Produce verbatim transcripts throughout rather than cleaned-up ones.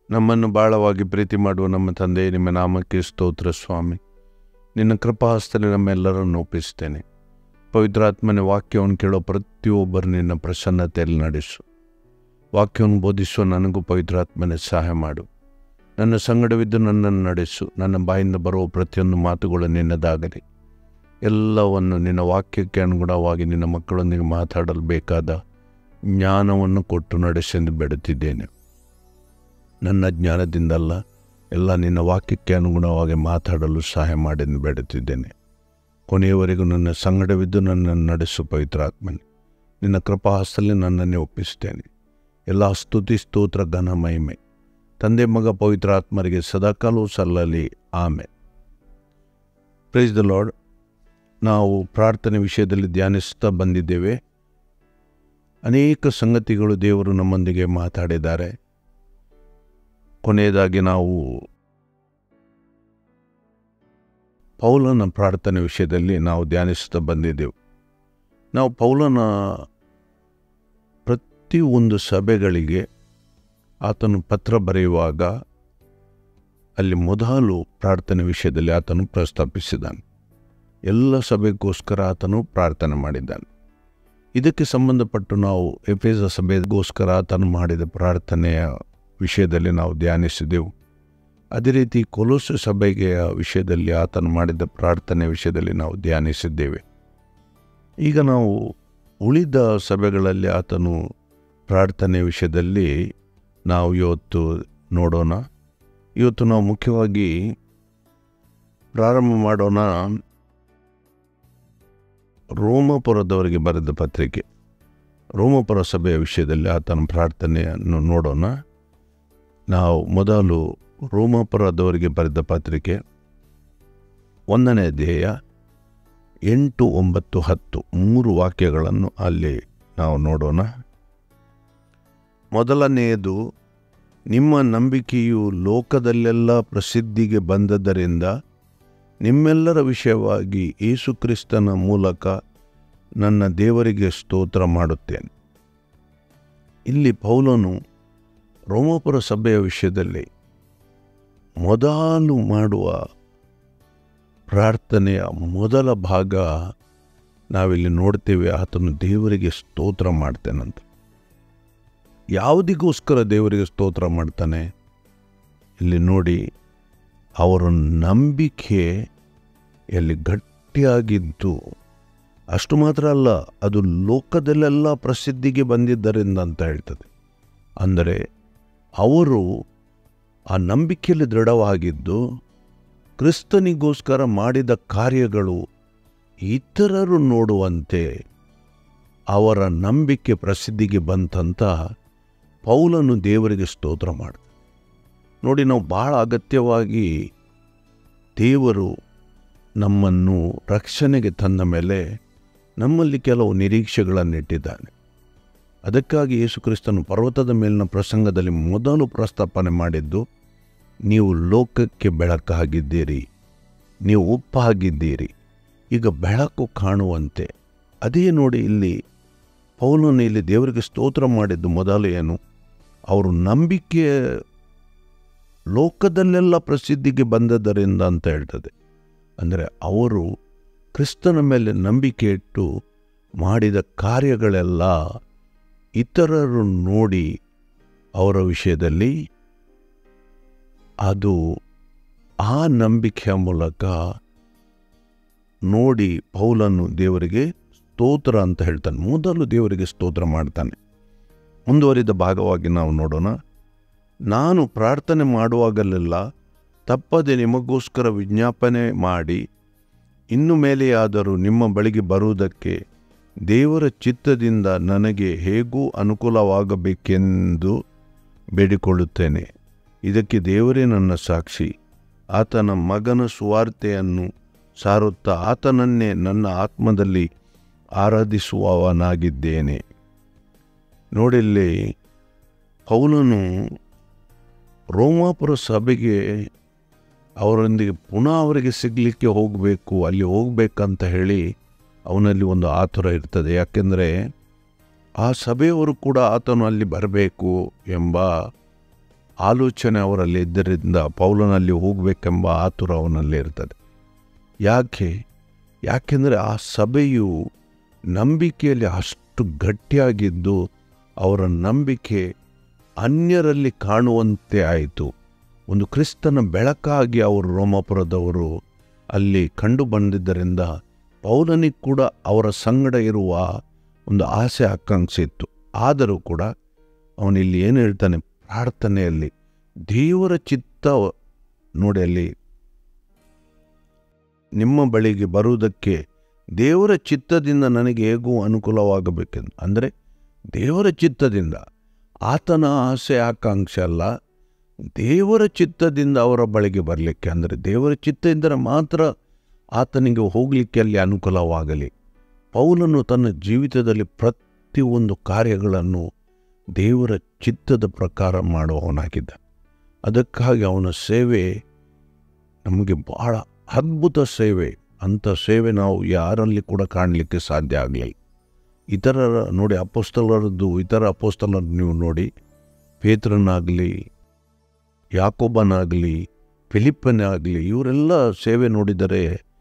ನಮ್ಮನ್ನು ಬಾಳವಾಗಿ ಪ್ರೀತಿ ಮಾಡುವ ನಮ್ಮ ತಂದೆ, ನಿಮ್ಮ ನಾಮಕ್ಕೆ ಸ್ತೋತ್ರ ಸ್ವಾಮಿ. ನಿನ್ನ ಕೃಪಾಹಸ್ತದಲ್ಲಿ ನಮ್ಮೆಲ್ಲರನ್ನು ಒಪ್ಪಿಸ್ತೇನೆ. ಪವಿತ್ರಾತ್ಮನ ವಾಕ್ಯವನ್ನು ಕೇಳೋ ಪ್ರತಿಯೊಬ್ಬರು ನಿನ್ನ ಪ್ರಸನ್ನತೆಯಲ್ಲಿ ನಡೆಸು. ವಾಕ್ಯವನ್ನು ಬೋಧಿಸುವ ನನಗೂ ಪವಿತ್ರಾತ್ಮನ ಸಹಾಯ ಮಾಡು. ನನ್ನ ಸಂಗಡವಿದ್ದು ನನ್ನನ್ನು ನಡೆಸು. ನನ್ನ ಬಾಯಿಂದ ಬರುವ ಪ್ರತಿಯೊಂದು ಮಾತುಗಳು ನಿನ್ನದಾಗಲಿ. ಎಲ್ಲವನ್ನು ನಿನ್ನ ವಾಕ್ಯಕ್ಕೆ ಅನುಗುಣವಾಗಿ ನಿನ್ನ ಮಕ್ಕಳೊಂದಿಗೆ ಮಾತಾಡಲು ಬೇಕಾದ ಜ್ಞಾನವನ್ನು ಕೊಟ್ಟು ನಡೆಸೆಂದು ಬೇಡುತ್ತಿದ್ದೇನೆ. ನನ್ನ ಜ್ಞಾನದಿಂದಲ್ಲ, ಎಲ್ಲ ನಿನ್ನ ವಾಕ್ಯಕ್ಕೆ ಅನುಗುಣವಾಗಿ ಮಾತಾಡಲು ಸಹಾಯ ಮಾಡೆಂದು ಬೇಡುತ್ತಿದ್ದೇನೆ. ಕೊನೆಯವರೆಗೂ ನನ್ನ ಸಂಗಡವಿದ್ದು ನನ್ನನ್ನು ನಡೆಸು ಪವಿತ್ರಾತ್ಮನೆ. ನಿನ್ನ ಕೃಪಾಹಸ್ತದಲ್ಲಿ ನನ್ನನ್ನೇ ಒಪ್ಪಿಸ್ತೇನೆ. ಎಲ್ಲ ಸ್ತುತಿ, ಸ್ತೋತ್ರ, ಘನ, ಮಹಿಮೆ ತಂದೆ, ಮಗ, ಪವಿತ್ರಾತ್ಮರಿಗೆ ಸದಾಕಾಲವೂ ಸಲ್ಲಲಿ. ಆಮೇಲೆ ಪ್ರೈಸ್ ದ ಲಾರ್ಡ್. ನಾವು ಪ್ರಾರ್ಥನೆ ವಿಷಯದಲ್ಲಿ ಧ್ಯಾನಿಸ್ತಾ ಬಂದಿದ್ದೇವೆ. ಅನೇಕ ಸಂಗತಿಗಳು ದೇವರು ನಮ್ಮೊಂದಿಗೆ ಮಾತಾಡಿದ್ದಾರೆ. ಕೊನೆಯದಾಗಿ ನಾವು ಪೌಲನ ಪ್ರಾರ್ಥನೆ ವಿಷಯದಲ್ಲಿ ನಾವು ಧ್ಯಾನಿಸ್ತಾ ಬಂದಿದ್ದೆವು. ನಾವು ಪೌಲನ ಪ್ರತಿಯೊಂದು ಸಭೆಗಳಿಗೆ ಆತನು ಪತ್ರ ಬರೆಯುವಾಗ ಅಲ್ಲಿ ಮೊದಲು ಪ್ರಾರ್ಥನೆ ವಿಷಯದಲ್ಲಿ ಆತನು ಪ್ರಸ್ತಾಪಿಸಿದ್ದಾನೆ. ಎಲ್ಲ ಸಭೆಗೋಸ್ಕರ ಆತನು ಪ್ರಾರ್ಥನೆ ಮಾಡಿದ್ದಾನೆ. ಇದಕ್ಕೆ ಸಂಬಂಧಪಟ್ಟು ನಾವು ಎಫೆಸ ಸಭೆಗೋಸ್ಕರ ಆತನು ಮಾಡಿದ ಪ್ರಾರ್ಥನೆಯ ವಿಷಯದಲ್ಲಿ ನಾವು ಧ್ಯಾನಿಸಿದೆವು. ಅದೇ ರೀತಿ ಕೊಲೊಸ್ಸೆ ಸಭೆಯ ವಿಷಯದಲ್ಲಿ ಆತನು ಮಾಡಿದ ಪ್ರಾರ್ಥನೆ ವಿಷಯದಲ್ಲಿ ನಾವು ಧ್ಯಾನಿಸಿದ್ದೇವೆ. ಈಗ ನಾವು ಉಳಿದ ಸಭೆಗಳಲ್ಲಿ ಆತನು ಪ್ರಾರ್ಥನೆ ವಿಷಯದಲ್ಲಿ ನಾವು ಇವತ್ತು ನೋಡೋಣ. ಇವತ್ತು ನಾವು ಮುಖ್ಯವಾಗಿ ಪ್ರಾರಂಭ ಮಾಡೋಣ ರೋಮಪುರದವರಿಗೆ ಬರೆದ ಪತ್ರಿಕೆ. ರೋಮಪುರ ಸಭೆಯ ವಿಷಯದಲ್ಲಿ ಆತನ ಪ್ರಾರ್ಥನೆಯನ್ನು ನೋಡೋಣ. ನಾವು ಮೊದಲು ರೋಮಪುರದವರಿಗೆ ಬರೆದ ಪತ್ರಿಕೆ ಒಂದನೇ ಅಧ್ಯಾಯ ಎಂಟು, ಒಂಬತ್ತು, ಹತ್ತು ಮೂರು ವಾಕ್ಯಗಳನ್ನು ಅಲ್ಲಿ ನಾವು ನೋಡೋಣ. ಮೊದಲನೆಯದು, ನಿಮ್ಮ ನಂಬಿಕೆಯು ಲೋಕದಲ್ಲೆಲ್ಲ ಪ್ರಸಿದ್ಧಿಗೆ ಬಂದದ್ದರಿಂದ ನಿಮ್ಮೆಲ್ಲರ ವಿಷಯವಾಗಿ ಯೇಸುಕ್ರಿಸ್ತನ ಮೂಲಕ ನನ್ನ ದೇವರಿಗೆ ಸ್ತೋತ್ರ ಮಾಡುತ್ತೇನೆ. ಇಲ್ಲಿ ಪೌಲನು ರೋಮಪುರ ಸಭೆಯ ವಿಷಯದಲ್ಲಿ ಮೊದಲು ಮಾಡುವ ಪ್ರಾರ್ಥನೆಯ ಮೊದಲ ಭಾಗ ನಾವಿಲ್ಲಿ ನೋಡ್ತೇವೆ. ಆತನು ದೇವರಿಗೆ ಸ್ತೋತ್ರ ಮಾಡ್ತೇನಂತ. ಯಾವುದಿಗೋಸ್ಕರ ದೇವರಿಗೆ ಸ್ತೋತ್ರ ಮಾಡ್ತಾನೆ ಇಲ್ಲಿ ನೋಡಿ. ಅವರ ನಂಬಿಕೆಯಲ್ಲಿ ಗಟ್ಟಿಯಾಗಿದ್ದು ಅಷ್ಟು ಮಾತ್ರ ಅಲ್ಲ, ಅದು ಲೋಕದಲ್ಲೆಲ್ಲ ಪ್ರಸಿದ್ಧಿಗೆ ಬಂದಿದ್ದರಿಂದ ಅಂತ ಹೇಳ್ತದೆ. ಅಂದರೆ ಅವರು ಆ ನಂಬಿಕೆಯಲ್ಲಿ ದೃಢವಾಗಿದ್ದು ಕ್ರಿಸ್ತನಿಗೋಸ್ಕರ ಮಾಡಿದ ಕಾರ್ಯಗಳು ಇತರರು ನೋಡುವಂತೆ ಅವರ ನಂಬಿಕೆ ಪ್ರಸಿದ್ಧಿಗೆ ಬಂತಂತ ಪೌಲನು ದೇವರಿಗೆ ಸ್ತೋತ್ರ ಮಾಡ್ತಾನೆ. ನೋಡಿ, ನಾವು ಭಾಳ ಅಗತ್ಯವಾಗಿ ದೇವರು ನಮ್ಮನ್ನು ರಕ್ಷಣೆಗೆ ತಂದ ಮೇಲೆ ನಮ್ಮಲ್ಲಿ ಕೆಲವು ನಿರೀಕ್ಷೆಗಳನ್ನಿಟ್ಟಿದ್ದಾನೆ. ಅದಕ್ಕಾಗಿ ಯೇಸುಕ್ರಿಸ್ತನು ಪರ್ವತದ ಮೇಲಿನ ಪ್ರಸಂಗದಲ್ಲಿ ಮೊದಲು ಪ್ರಸ್ತಾಪನೆ ಮಾಡಿದ್ದು, ನೀವು ಲೋಕಕ್ಕೆ ಬೆಳಕಾಗಿದ್ದೀರಿ, ನೀವು ಉಪ್ಪಾಗಿದ್ದೀರಿ, ಈಗ ಬೆಳಕು ಕಾಣುವಂತೆ. ಅದೇ ನೋಡಿ, ಇಲ್ಲಿ ಪೌಲನು ಇಲ್ಲಿ ದೇವರಿಗೆ ಸ್ತೋತ್ರ ಮಾಡಿದ್ದು ಮೊದಲು ಏನು, ಅವರು ನಂಬಿಕೆ ಲೋಕದಲ್ಲೆಲ್ಲ ಪ್ರಸಿದ್ಧಿಗೆ ಬಂದದ್ದರಿಂದ ಅಂತ ಹೇಳ್ತದೆ. ಅಂದರೆ ಅವರು ಕ್ರಿಸ್ತನ ಮೇಲೆ ನಂಬಿಕೆ ಇಟ್ಟು ಮಾಡಿದ ಕಾರ್ಯಗಳೆಲ್ಲ ಇತರರು ನೋಡಿ ಅವರ ವಿಷಯದಲ್ಲಿ ಅದು ಆ ನಂಬಿಕೆಯ ಮೂಲಕ ನೋಡಿ ಪೌಲನು ದೇವರಿಗೆ ಸ್ತೋತ್ರ ಅಂತ ಹೇಳ್ತಾನೆ. ಮೊದಲು ದೇವರಿಗೆ ಸ್ತೋತ್ರ ಮಾಡ್ತಾನೆ. ಮುಂದುವರಿದ ಭಾಗವಾಗಿ ನಾವು ನೋಡೋಣ. ನಾನು ಪ್ರಾರ್ಥನೆ ಮಾಡುವಾಗಲೆಲ್ಲ ತಪ್ಪದೆ ನಿಮಗೋಸ್ಕರ ವಿಜ್ಞಾಪನೆ ಮಾಡಿ ಇನ್ನು ಮೇಲೆಯಾದರೂ ನಿಮ್ಮ ಬಳಿಗೆ ಬರುವುದಕ್ಕೆ ದೇವರ ಚಿತ್ತದಿಂದ ನನಗೆ ಹೇಗೂ ಅನುಕೂಲವಾಗಬೇಕೆಂದು ಬೇಡಿಕೊಳ್ಳುತ್ತೇನೆ. ಇದಕ್ಕೆ ದೇವರೇ ನನ್ನ ಸಾಕ್ಷಿ. ಆತನ ಮಗನ ಸುವಾರ್ತೆಯನ್ನು ಸಾರುತ್ತಾ ಆತನನ್ನೇ ನನ್ನ ಆತ್ಮದಲ್ಲಿ ಆರಾಧಿಸುವವನಾಗಿದ್ದೇನೆ. ನೋಡಿಲ್ಲಿ ಪೌಲನು ರೋಮಾಪುರ ಸಭೆಗೆ ಅವರೊಂದಿಗೆ ಪುನಃ ಅವರಿಗೆ ಸಿಗಲಿಕ್ಕೆ ಹೋಗಬೇಕು, ಅಲ್ಲಿ ಹೋಗ್ಬೇಕಂತ ಹೇಳಿ ಅವನಲ್ಲಿ ಒಂದು ಆತುರ ಇರ್ತದೆ. ಯಾಕೆಂದರೆ ಆ ಸಭೆಯವರು ಕೂಡ ಆತನು ಅಲ್ಲಿ ಬರಬೇಕು ಎಂಬ ಆಲೋಚನೆ ಅವರಲ್ಲಿ ಇದ್ದರಿಂದ ಪೌಲನಲ್ಲಿ ಹೋಗಬೇಕೆಂಬ ಆತುರ ಅವನಲ್ಲಿ ಇರ್ತದೆ. ಯಾಕೆ ಯಾಕೆಂದರೆ ಆ ಸಭೆಯು ನಂಬಿಕೆಯಲ್ಲಿ ಅಷ್ಟು ಗಟ್ಟಿಯಾಗಿದ್ದು ಅವರ ನಂಬಿಕೆ ಅನ್ಯರಲ್ಲಿ ಕಾಣುವಂತೆ ಆಯಿತು. ಒಂದು ಕ್ರಿಸ್ತನ ಬೆಳಕಾಗಿ ಅವರು ರೋಮಾಪುರದವರು ಅಲ್ಲಿ ಕಂಡು ಬಂದಿದ್ದರಿಂದ ಪೌಲನಿಗೆ ಕೂಡ ಅವರ ಸಂಗಡ ಇರುವ ಒಂದು ಆಸೆ ಆಕಾಂಕ್ಷೆ ಇತ್ತು. ಆದರೂ ಕೂಡ ಅವನಿಲ್ಲಿ ಏನು ಹೇಳ್ತಾನೆ, ಪ್ರಾರ್ಥನೆಯಲ್ಲಿ ದೇವರ ಚಿತ್ತ ನೋಡಿ, ಅಲ್ಲಿ ನಿಮ್ಮ ಬಳಿಗೆ ಬರುವುದಕ್ಕೆ ದೇವರ ಚಿತ್ತದಿಂದ ನನಗೆ ಹೇಗೂ ಅನುಕೂಲವಾಗಬೇಕೆಂದು. ಅಂದರೆ ದೇವರ ಚಿತ್ತದಿಂದ, ಆತನ ಆಸೆ ಆಕಾಂಕ್ಷೆ ಅಲ್ಲ, ದೇವರ ಚಿತ್ತದಿಂದ ಅವರ ಬಳಿಗೆ ಬರಲಿಕ್ಕೆ. ಅಂದರೆ ದೇವರ ಚಿತ್ತ ಇದ್ದರೆ ಮಾತ್ರ ಆತನಿಗೆ ಹೋಗಲಿಕ್ಕೆ ಅಲ್ಲಿ ಅನುಕೂಲವಾಗಲಿ. ಪೌಲನು ತನ್ನ ಜೀವಿತದಲ್ಲಿ ಪ್ರತಿಯೊಂದು ಕಾರ್ಯಗಳನ್ನು ದೇವರ ಚಿತ್ತದ ಪ್ರಕಾರ ಮಾಡುವವನಾಗಿದ್ದ. ಅದಕ್ಕಾಗಿ ಅವನ ಸೇವೆ ನಮಗೆ ಬಹಳ ಅದ್ಭುತ ಸೇವೆ. ಅಂಥ ಸೇವೆ ನಾವು ಯಾರಲ್ಲಿ ಕೂಡ ಕಾಣಲಿಕ್ಕೆ ಸಾಧ್ಯ ಆಗಲಿಲ್ಲ. ಇತರರ ನೋಡಿ, ಅಪೊಸ್ತಲರದ್ದು ಇತರ ಅಪೊಸ್ತಲರು ನೀವು ನೋಡಿ, ಪೇತ್ರನಾಗಲಿ, ಯಾಕೋಬನಾಗಲಿ, ಫಿಲಿಪ್ಪನೇ ಆಗಲಿ, ಇವರೆಲ್ಲ ಸೇವೆ ನೋಡಿದರೆ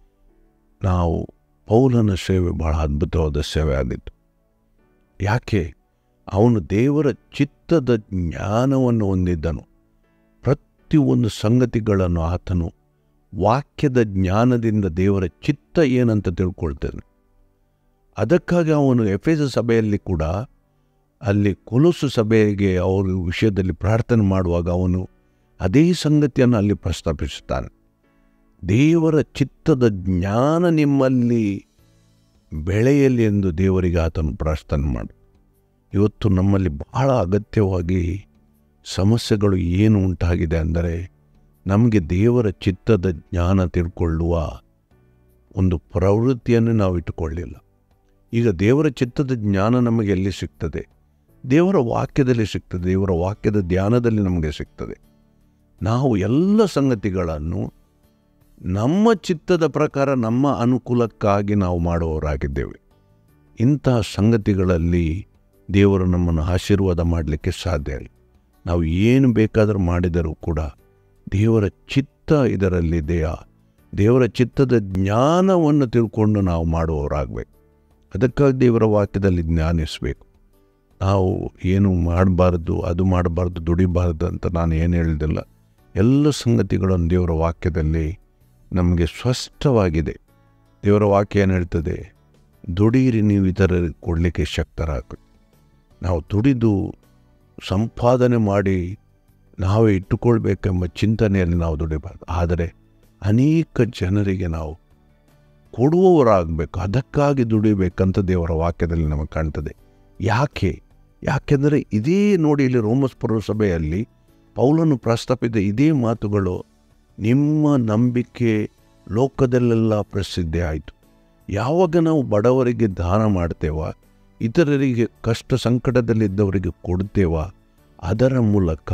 ನಾವು ಪೌಲನ ಸೇವೆ ಬಹಳ ಅದ್ಭುತವಾದ ಸೇವೆ ಆಗಿತ್ತು. ಯಾಕೆ? ಅವನು ದೇವರ ಚಿತ್ತದ ಜ್ಞಾನವನ್ನು ಹೊಂದಿದ್ದನು. ಪ್ರತಿಯೊಂದು ಸಂಗತಿಗಳನ್ನು ಆತನು ವಾಕ್ಯದ ಜ್ಞಾನದಿಂದ ದೇವರ ಚಿತ್ತ ಏನಂತ ತಿಳ್ಕೊಳ್ತಾನೆ. ಅದಕ್ಕಾಗಿ ಅವನು ಎಫೆಸ ಸಭೆಯಲ್ಲಿ ಕೂಡ, ಅಲ್ಲಿ ಕೊಲೊಸ್ಸೆ ಸಭೆಗೆ ಅವರ ವಿಷಯದಲ್ಲಿ ಪ್ರಾರ್ಥನೆ ಮಾಡುವಾಗ ಅವನು ಅದೇ ಸಂಗತಿಯನ್ನು ಅಲ್ಲಿ ಪ್ರಸ್ತಾಪಿಸುತ್ತಾನೆ. ದೇವರ ಚಿತ್ತದ ಜ್ಞಾನ ನಿಮ್ಮಲ್ಲಿ ಬೆಳೆಯಲಿ ಎಂದು ದೇವರಿಗೆ ಆತನು ಪ್ರಾರ್ಥನೆ ಮಾಡು. ಇವತ್ತು ನಮ್ಮಲ್ಲಿ ಬಹಳ ಅಗತ್ಯವಾಗಿ ಸಮಸ್ಯೆಗಳು ಏನು ಉಂಟಾಗಿದೆ ಅಂದರೆ, ನಮಗೆ ದೇವರ ಚಿತ್ತದ ಜ್ಞಾನ ತಿಳ್ಕೊಳ್ಳುವ ಒಂದು ಪ್ರವೃತ್ತಿಯನ್ನು ನಾವು ಇಟ್ಟುಕೊಳ್ಳಿಲ್ಲ. ಈಗ ದೇವರ ಚಿತ್ತದ ಜ್ಞಾನ ನಮಗೆ ಎಲ್ಲಿ ಸಿಗ್ತದೆ? ದೇವರ ವಾಕ್ಯದಲ್ಲಿ ಸಿಗ್ತದೆ. ದೇವರ ವಾಕ್ಯದ ಧ್ಯಾನದಲ್ಲಿ ನಮಗೆ ಸಿಗ್ತದೆ. ನಾವು ಎಲ್ಲ ಸಂಗತಿಗಳನ್ನು ನಮ್ಮ ಚಿತ್ತದ ಪ್ರಕಾರ, ನಮ್ಮ ಅನುಕೂಲಕ್ಕಾಗಿ ನಾವು ಮಾಡುವವರಾಗಿದ್ದೇವೆ. ಇಂತಹ ಸಂಗತಿಗಳಲ್ಲಿ ದೇವರು ನಮ್ಮನ್ನು ಆಶೀರ್ವಾದ ಮಾಡಲಿಕ್ಕೆ ಸಾಧ್ಯ ಇಲ್ಲ. ನಾವು ಏನು ಬೇಕಾದರೂ ಮಾಡಿದರೂ ಕೂಡ ದೇವರ ಚಿತ್ತ ಇದರಲ್ಲಿದೆಯಾ, ದೇವರ ಚಿತ್ತದ ಜ್ಞಾನವನ್ನು ತಿಳ್ಕೊಂಡು ನಾವು ಮಾಡುವವರಾಗಬೇಕು. ಅದಕ್ಕಾಗಿ ದೇವರ ವಾಕ್ಯದಲ್ಲಿ ಜ್ಞಾನಿಸಬೇಕು. ನಾವು ಏನು ಮಾಡಬಾರ್ದು, ಅದು ಮಾಡಬಾರ್ದು, ದುಡಿಬಾರ್ದು ಅಂತ ನಾನು ಏನು ಹೇಳಿದಿಲ್ಲ. ಎಲ್ಲ ಸಂಗತಿಗಳನ್ನು ದೇವರ ವಾಕ್ಯದಲ್ಲಿ ನಮಗೆ ಸ್ಪಷ್ಟವಾಗಿದೆ. ದೇವರ ವಾಕ್ಯ ಏನು ಹೇಳ್ತದೆ? ದುಡೀರಿ, ನೀವು ಇತರರಿಗೆ ಕೊಡಲಿಕ್ಕೆ ಶಕ್ತರಾಗಬೇಕು. ನಾವು ದುಡಿದು ಸಂಪಾದನೆ ಮಾಡಿ ನಾವೇ ಇಟ್ಟುಕೊಳ್ಬೇಕೆಂಬ ಚಿಂತನೆಯಲ್ಲಿ ನಾವು ದುಡಿಬಾರ್ದು. ಆದರೆ ಅನೇಕ ಜನರಿಗೆ ನಾವು ಕೊಡುವವರಾಗಬೇಕು. ಅದಕ್ಕಾಗಿ ದುಡಿಬೇಕಂತ ದೇವರ ವಾಕ್ಯದಲ್ಲಿ ನಮಗೆ ಕಾಣ್ತದೆ. ಯಾಕೆ? ಯಾಕೆಂದರೆ ಇದೇ ನೋಡಿ, ಇಲ್ಲಿ ರೋಮಪುರ ಸಭೆಯಲ್ಲಿ ಪೌಲನು ಪ್ರಸ್ತಾಪಿಸಿದ ಇದೇ ಮಾತುಗಳು ನಿಮ್ಮ ನಂಬಿಕೆ ಲೋಕದಲ್ಲೆಲ್ಲ ಪ್ರಸಿದ್ಧಿ ಆಯಿತು. ಯಾವಾಗ ನಾವು ಬಡವರಿಗೆ ದಾನ ಮಾಡ್ತೇವ, ಇತರರಿಗೆ ಕಷ್ಟ ಸಂಕಟದಲ್ಲಿದ್ದವರಿಗೆ ಕೊಡ್ತೇವ, ಅದರ ಮೂಲಕ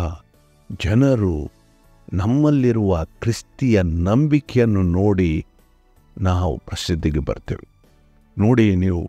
ಜನರು ನಮ್ಮಲ್ಲಿರುವ ಕ್ರಿಸ್ತಿಯ ನಂಬಿಕೆಯನ್ನು ನೋಡಿ ನಾವು ಪ್ರಸಿದ್ಧಿಗೆ ಬರ್ತೇವೆ. ನೋಡಿ, ನೀವು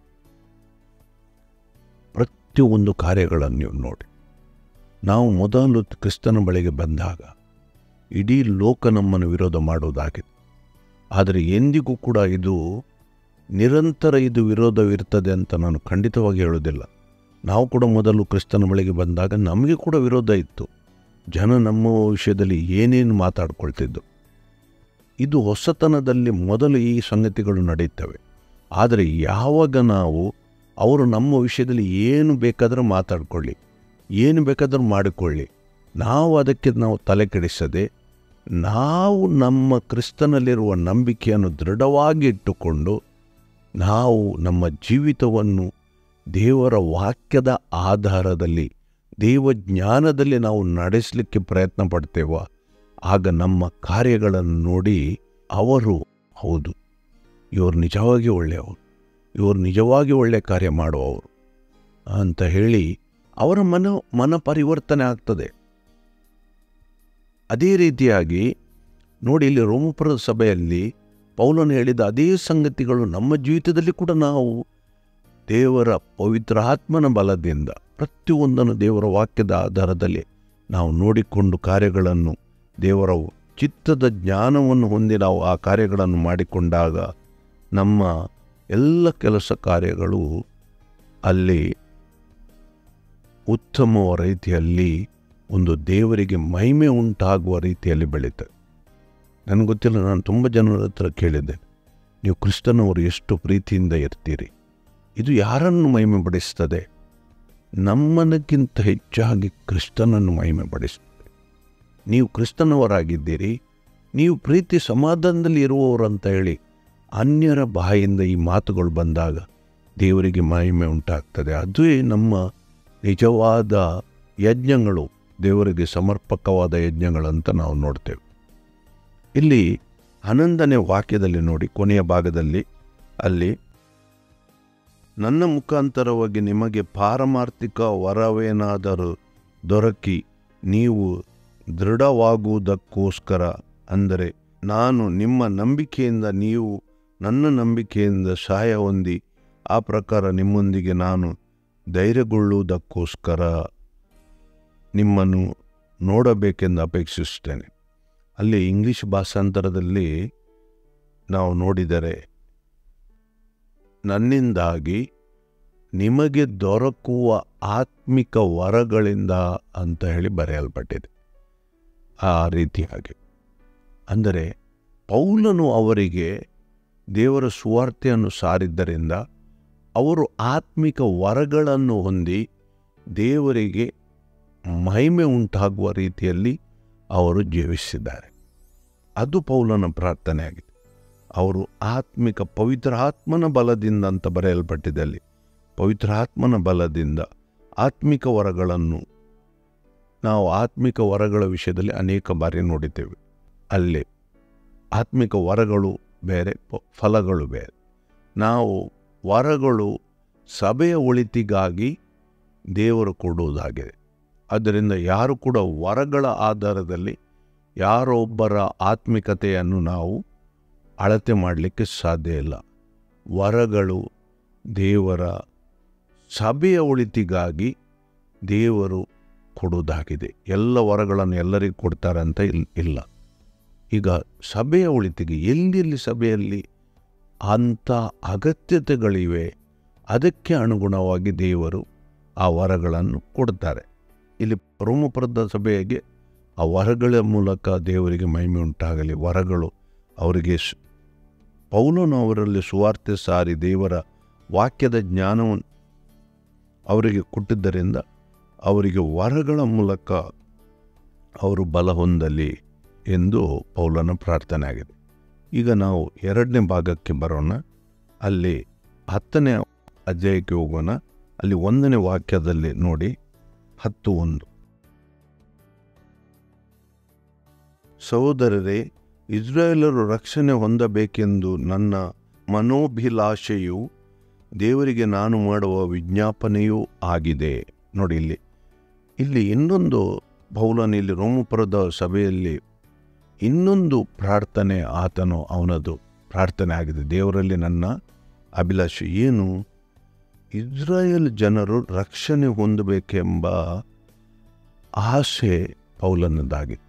ಪ್ರತಿಯೊಂದು ಕಾರ್ಯಗಳನ್ನು ನೀವು ನೋಡಿ. ನಾವು ಮೊದಲು ಕ್ರಿಸ್ತನ ಬಳಿಗೆ ಬಂದಾಗ ಇಡೀ ಲೋಕ ನಮ್ಮನ್ನು ವಿರೋಧ ಮಾಡುವುದಾಗಿದೆ. ಆದರೆ ಎಂದಿಗೂ ಕೂಡ ಇದು ನಿರಂತರ ಇದು ವಿರೋಧವಿರ್ತದೆ ಅಂತ ನಾನು ಖಂಡಿತವಾಗಿ ಹೇಳೋದಿಲ್ಲ. ನಾವು ಕೂಡ ಮೊದಲು ಕ್ರಿಸ್ತನ ಬಳಿಗೆ ಬಂದಾಗ ನಮಗೆ ಕೂಡ ವಿರೋಧ ಇತ್ತು. ಜನ ನಮ್ಮ ವಿಷಯದಲ್ಲಿ ಏನೇನು ಮಾತಾಡ್ಕೊಳ್ತಿದ್ದು. ಇದು ಹೊಸತನದಲ್ಲಿ ಮೊದಲು ಈ ಸಂಗತಿಗಳು ನಡೆಯುತ್ತವೆ. ಆದರೆ ಯಾವಾಗ ನಾವು ಅವರು ನಮ್ಮ ವಿಷಯದಲ್ಲಿ ಏನು ಬೇಕಾದರೂ ಮಾತಾಡ್ಕೊಳ್ಳಿ, ಏನು ಬೇಕಾದರೂ ಮಾಡಿಕೊಳ್ಳಿ, ನಾವು ಅದಕ್ಕೆ ನಾವು ತಲೆ ಕೆಡಿಸದೆ ನಾವು ನಮ್ಮ ಕ್ರಿಸ್ತನಲ್ಲಿರುವ ನಂಬಿಕೆಯನ್ನು ದೃಢವಾಗಿ ಇಟ್ಟುಕೊಂಡು ನಾವು ನಮ್ಮ ಜೀವಿತವನ್ನು ದೇವರ ವಾಕ್ಯದ ಆಧಾರದಲ್ಲಿ, ದೇವಜ್ಞಾನದಲ್ಲಿ ನಾವು ನಡೆಸಲಿಕ್ಕೆ ಪ್ರಯತ್ನ ಪಡ್ತೇವ. ಆಗ ನಮ್ಮ ಕಾರ್ಯಗಳನ್ನು ನೋಡಿ ಅವರು, ಹೌದು, ಇವರು ನಿಜವಾಗಿ ಒಳ್ಳೆಯವರು, ಇವರು ನಿಜವಾಗಿ ಒಳ್ಳೆಯ ಕಾರ್ಯ ಮಾಡುವವರು ಅಂತ ಹೇಳಿ ಅವರ ಮನ ಮನ ಪರಿವರ್ತನೆ ಆಗ್ತದೆ. ಅದೇ ರೀತಿಯಾಗಿ ನೋಡಿ, ಇಲ್ಲಿ ರೋಮಪುರದ ಸಭೆಯಲ್ಲಿ ಪೌಲನು ಹೇಳಿದ ಅದೇ ಸಂಗತಿಗಳು ನಮ್ಮ ಜೀವಿತದಲ್ಲಿ ಕೂಡ ನಾವು ದೇವರ ಪವಿತ್ರ ಆತ್ಮನ ಬಲದಿಂದ ಪ್ರತಿಯೊಂದನ್ನು ದೇವರ ವಾಕ್ಯದ ಆಧಾರದಲ್ಲಿ ನಾವು ನೋಡಿಕೊಂಡು ಕಾರ್ಯಗಳನ್ನು ದೇವರ ಚಿತ್ತದ ಜ್ಞಾನವನ್ನು ಹೊಂದಿ ನಾವು ಆ ಕಾರ್ಯಗಳನ್ನು ಮಾಡಿಕೊಂಡಾಗ ನಮ್ಮ ಎಲ್ಲ ಕೆಲಸ ಕಾರ್ಯಗಳು ಅಲ್ಲಿ ಉತ್ತಮ ರೀತಿಯಲ್ಲಿ ಒಂದು ದೇವರಿಗೆ ಮಹಿಮೆ ಉಂಟಾಗುವ ರೀತಿಯಲ್ಲಿ ಬೆಳೀತದೆ. ನನಗೆ ಗೊತ್ತಿಲ್ಲ, ನಾನು ತುಂಬ ಜನರ ಹತ್ರ ಕೇಳಿದ್ದೆ, ನೀವು ಕ್ರಿಸ್ತನವರು ಎಷ್ಟು ಪ್ರೀತಿಯಿಂದ ಇರ್ತೀರಿ, ಇದು ಯಾರನ್ನು ಮಹಿಮೆ ಪಡಿಸ್ತದೆ? ನಮ್ಮನಕ್ಕಿಂತ ಹೆಚ್ಚಾಗಿ ಕ್ರಿಸ್ತನನ್ನು ಮಹಿಮೆ ಪಡಿಸ್ತದೆ. ನೀವು ಕ್ರಿಸ್ತನವರಾಗಿದ್ದೀರಿ, ನೀವು ಪ್ರೀತಿ ಸಮಾಧಾನದಲ್ಲಿ ಇರುವವರು ಅಂತ ಹೇಳಿ ಅನ್ಯರ ಬಾಯಿಂದ ಈ ಮಾತುಗಳು ಬಂದಾಗ ದೇವರಿಗೆ ಮಹಿಮೆ ಉಂಟಾಗ್ತದೆ. ಅದುವೇ ನಮ್ಮ ನಿಜವಾದ ಯಜ್ಞಗಳು, ದೇವರಿಗೆ ಸಮರ್ಪಕವಾದ ಯಜ್ಞಗಳಂತ ನಾವು ನೋಡ್ತೇವೆ. ಇಲ್ಲಿ ಹನ್ನೊಂದನೇ ವಾಕ್ಯದಲ್ಲಿ ನೋಡಿ, ಕೊನೆಯ ಭಾಗದಲ್ಲಿ ಅಲ್ಲಿ ನನ್ನ ಮುಖಾಂತರವಾಗಿ ನಿಮಗೆ ಪಾರಮಾರ್ಥಿಕ ವರವೇನಾದರೂ ದೊರಕಿ ನೀವು ದೃಢವಾಗುವುದಕ್ಕೋಸ್ಕರ, ಅಂದರೆ ನಾನು ನಿಮ್ಮ ನಂಬಿಕೆಯಿಂದ ನೀವು ನನ್ನ ನಂಬಿಕೆಯಿಂದ ಸಹಾಯ ಹೊಂದಿ ಆ ಪ್ರಕಾರ ನಿಮ್ಮೊಂದಿಗೆ ನಾನು ಧೈರ್ಯಗೊಳ್ಳುವುದಕ್ಕೋಸ್ಕರ ನಿಮ್ಮನ್ನು ನೋಡಬೇಕೆಂದು ಅಪೇಕ್ಷಿಸುತ್ತೇನೆ. ಅಲ್ಲಿ ಇಂಗ್ಲಿಷ್ ಭಾಷಾಂತರದಲ್ಲಿ ನಾವು ನೋಡಿದರೆ ನನ್ನಿಂದಾಗಿ ನಿಮಗೆ ದೊರಕುವ ಆತ್ಮಿಕ ವರಗಳಿಂದ ಅಂತ ಹೇಳಿ ಬರೆಯಲ್ಪಟ್ಟಿದೆ. ಆ ರೀತಿಯಾಗಿ ಅಂದರೆ ಪೌಲನು ಅವರಿಗೆ ದೇವರ ಸುವಾರ್ತೆಯನ್ನು ಸಾರಿದ್ದರಿಂದ ಅವರು ಆತ್ಮಿಕ ವರಗಳನ್ನು ಹೊಂದಿ ದೇವರಿಗೆ ಮಹಿಮೆ ಉಂಟಾಗುವ ರೀತಿಯಲ್ಲಿ ಅವರು ಜೀವಿಸಿದ್ದಾರೆ. ಅದು ಪೌಲನ ಪ್ರಾರ್ಥನೆಯಾಗಿದೆ. ಅವರು ಆತ್ಮಿಕ ಪವಿತ್ರ ಆತ್ಮನ ಬಲದಿಂದ ಅಂತ ಬರೆಯಲ್ಪಟ್ಟಿದೆ. ಅಲ್ಲಿ ಪವಿತ್ರ ಆತ್ಮನ ಬಲದಿಂದ ಆತ್ಮಿಕ ವರಗಳನ್ನು ನಾವು ಆತ್ಮಿಕ ವರಗಳ ವಿಷಯದಲ್ಲಿ ಅನೇಕ ಬಾರಿ ನೋಡಿದ್ದೇವೆ. ಅಲ್ಲಿ ಆತ್ಮಿಕ ವರಗಳು ಬೇರೆ, ಫಲಗಳು ಬೇರೆ. ನಾವು ವರಗಳು ಸಭೆಯ ಒಳಿತಿಗಾಗಿ ದೇವರು ಕೊಡುವುದಾಗಿದೆ. ಆದ್ದರಿಂದ ಯಾರು ಕೂಡ ವರಗಳ ಆಧಾರದಲ್ಲಿ ಯಾರೊಬ್ಬರ ಆತ್ಮಿಕತೆಯನ್ನು ನಾವು ಅಳತೆ ಮಾಡಲಿಕ್ಕೆ ಸಾಧ್ಯ ಇಲ್ಲ. ವರಗಳು ದೇವರ ಸಭೆಯ ಒಳಿತಿಗಾಗಿ ದೇವರು ಕೊಡುವುದಾಗಿದೆ. ಎಲ್ಲ ವರಗಳನ್ನು ಎಲ್ಲರಿಗೂ ಕೊಡ್ತಾರಂತ ಇಲ್ಲ. ಈಗ ಸಭೆಯ ಒಳಿತಿಗೆ ಎಲ್ಲೆಲ್ಲಿ ಸಭೆಯಲ್ಲಿ ಅಂಥ ಅಗತ್ಯತೆಗಳಿವೆ, ಅದಕ್ಕೆ ಅನುಗುಣವಾಗಿ ದೇವರು ಆ ವರಗಳನ್ನು ಕೊಡ್ತಾರೆ. ಇಲ್ಲಿ ರೋಮಪುರದ ಸಭೆಗೆ ಆ ವರಗಳ ಮೂಲಕ ದೇವರಿಗೆ ಮಹಿಮೆ ಉಂಟಾಗಲಿ. ವರಗಳು ಅವರಿಗೆ ಪೌಲನು ಅವರಲ್ಲಿ ಸುವಾರ್ತೆ ಸಾರಿ ದೇವರ ವಾಕ್ಯದ ಜ್ಞಾನವನ್ನು ಅವರಿಗೆ ಕೊಟ್ಟಿದ್ದರಿಂದ ಅವರಿಗೆ ವರಗಳ ಮೂಲಕ ಅವರು ಬಲ ಹೊಂದಲಿ ಎಂದು ಪೌಲನ ಪ್ರಾರ್ಥನೆ ಆಗಿದೆ. ಈಗ ನಾವು ಎರಡನೇ ಭಾಗಕ್ಕೆ ಬರೋಣ. ಅಲ್ಲಿ ಹತ್ತನೇ ಅಧ್ಯಾಯಕ್ಕೆ ಹೋಗೋಣ. ಅಲ್ಲಿ ಒಂದನೇ ವಾಕ್ಯದಲ್ಲಿ ನೋಡಿ, ಹತ್ತು ಒಂದು, ಸಹೋದರರೇ, ಇಸ್ರಾಯೇಲರು ರಕ್ಷಣೆ ಹೊಂದಬೇಕೆಂದು ನನ್ನ ಮನೋಭಿಲಾಷೆಯು ದೇವರಿಗೆ ನಾನು ಮಾಡುವ ವಿಜ್ಞಾಪನೆಯೂ ಆಗಿದೆ. ನೋಡಿ, ಇಲ್ಲಿ ಇಲ್ಲಿ ಇನ್ನೊಂದು ಪೌಲನು ಇಲ್ಲಿ ರೋಮಪುರದ ಸಭೆಯಲ್ಲಿ ಇನ್ನೊಂದು ಪ್ರಾರ್ಥನೆ ಆತನು ಅವನದು ಪ್ರಾರ್ಥನೆ ಆಗಿದೆ. ದೇವರಲ್ಲಿ ನನ್ನ ಅಭಿಲಾಷೆ ಏನು? ಇಸ್ರಾಯೇಲ್ ಜನರು ರಕ್ಷಣೆ ಹೊಂದಬೇಕೆಂಬ ಆಸೆ ಪೌಲನದಾಗಿತ್ತು.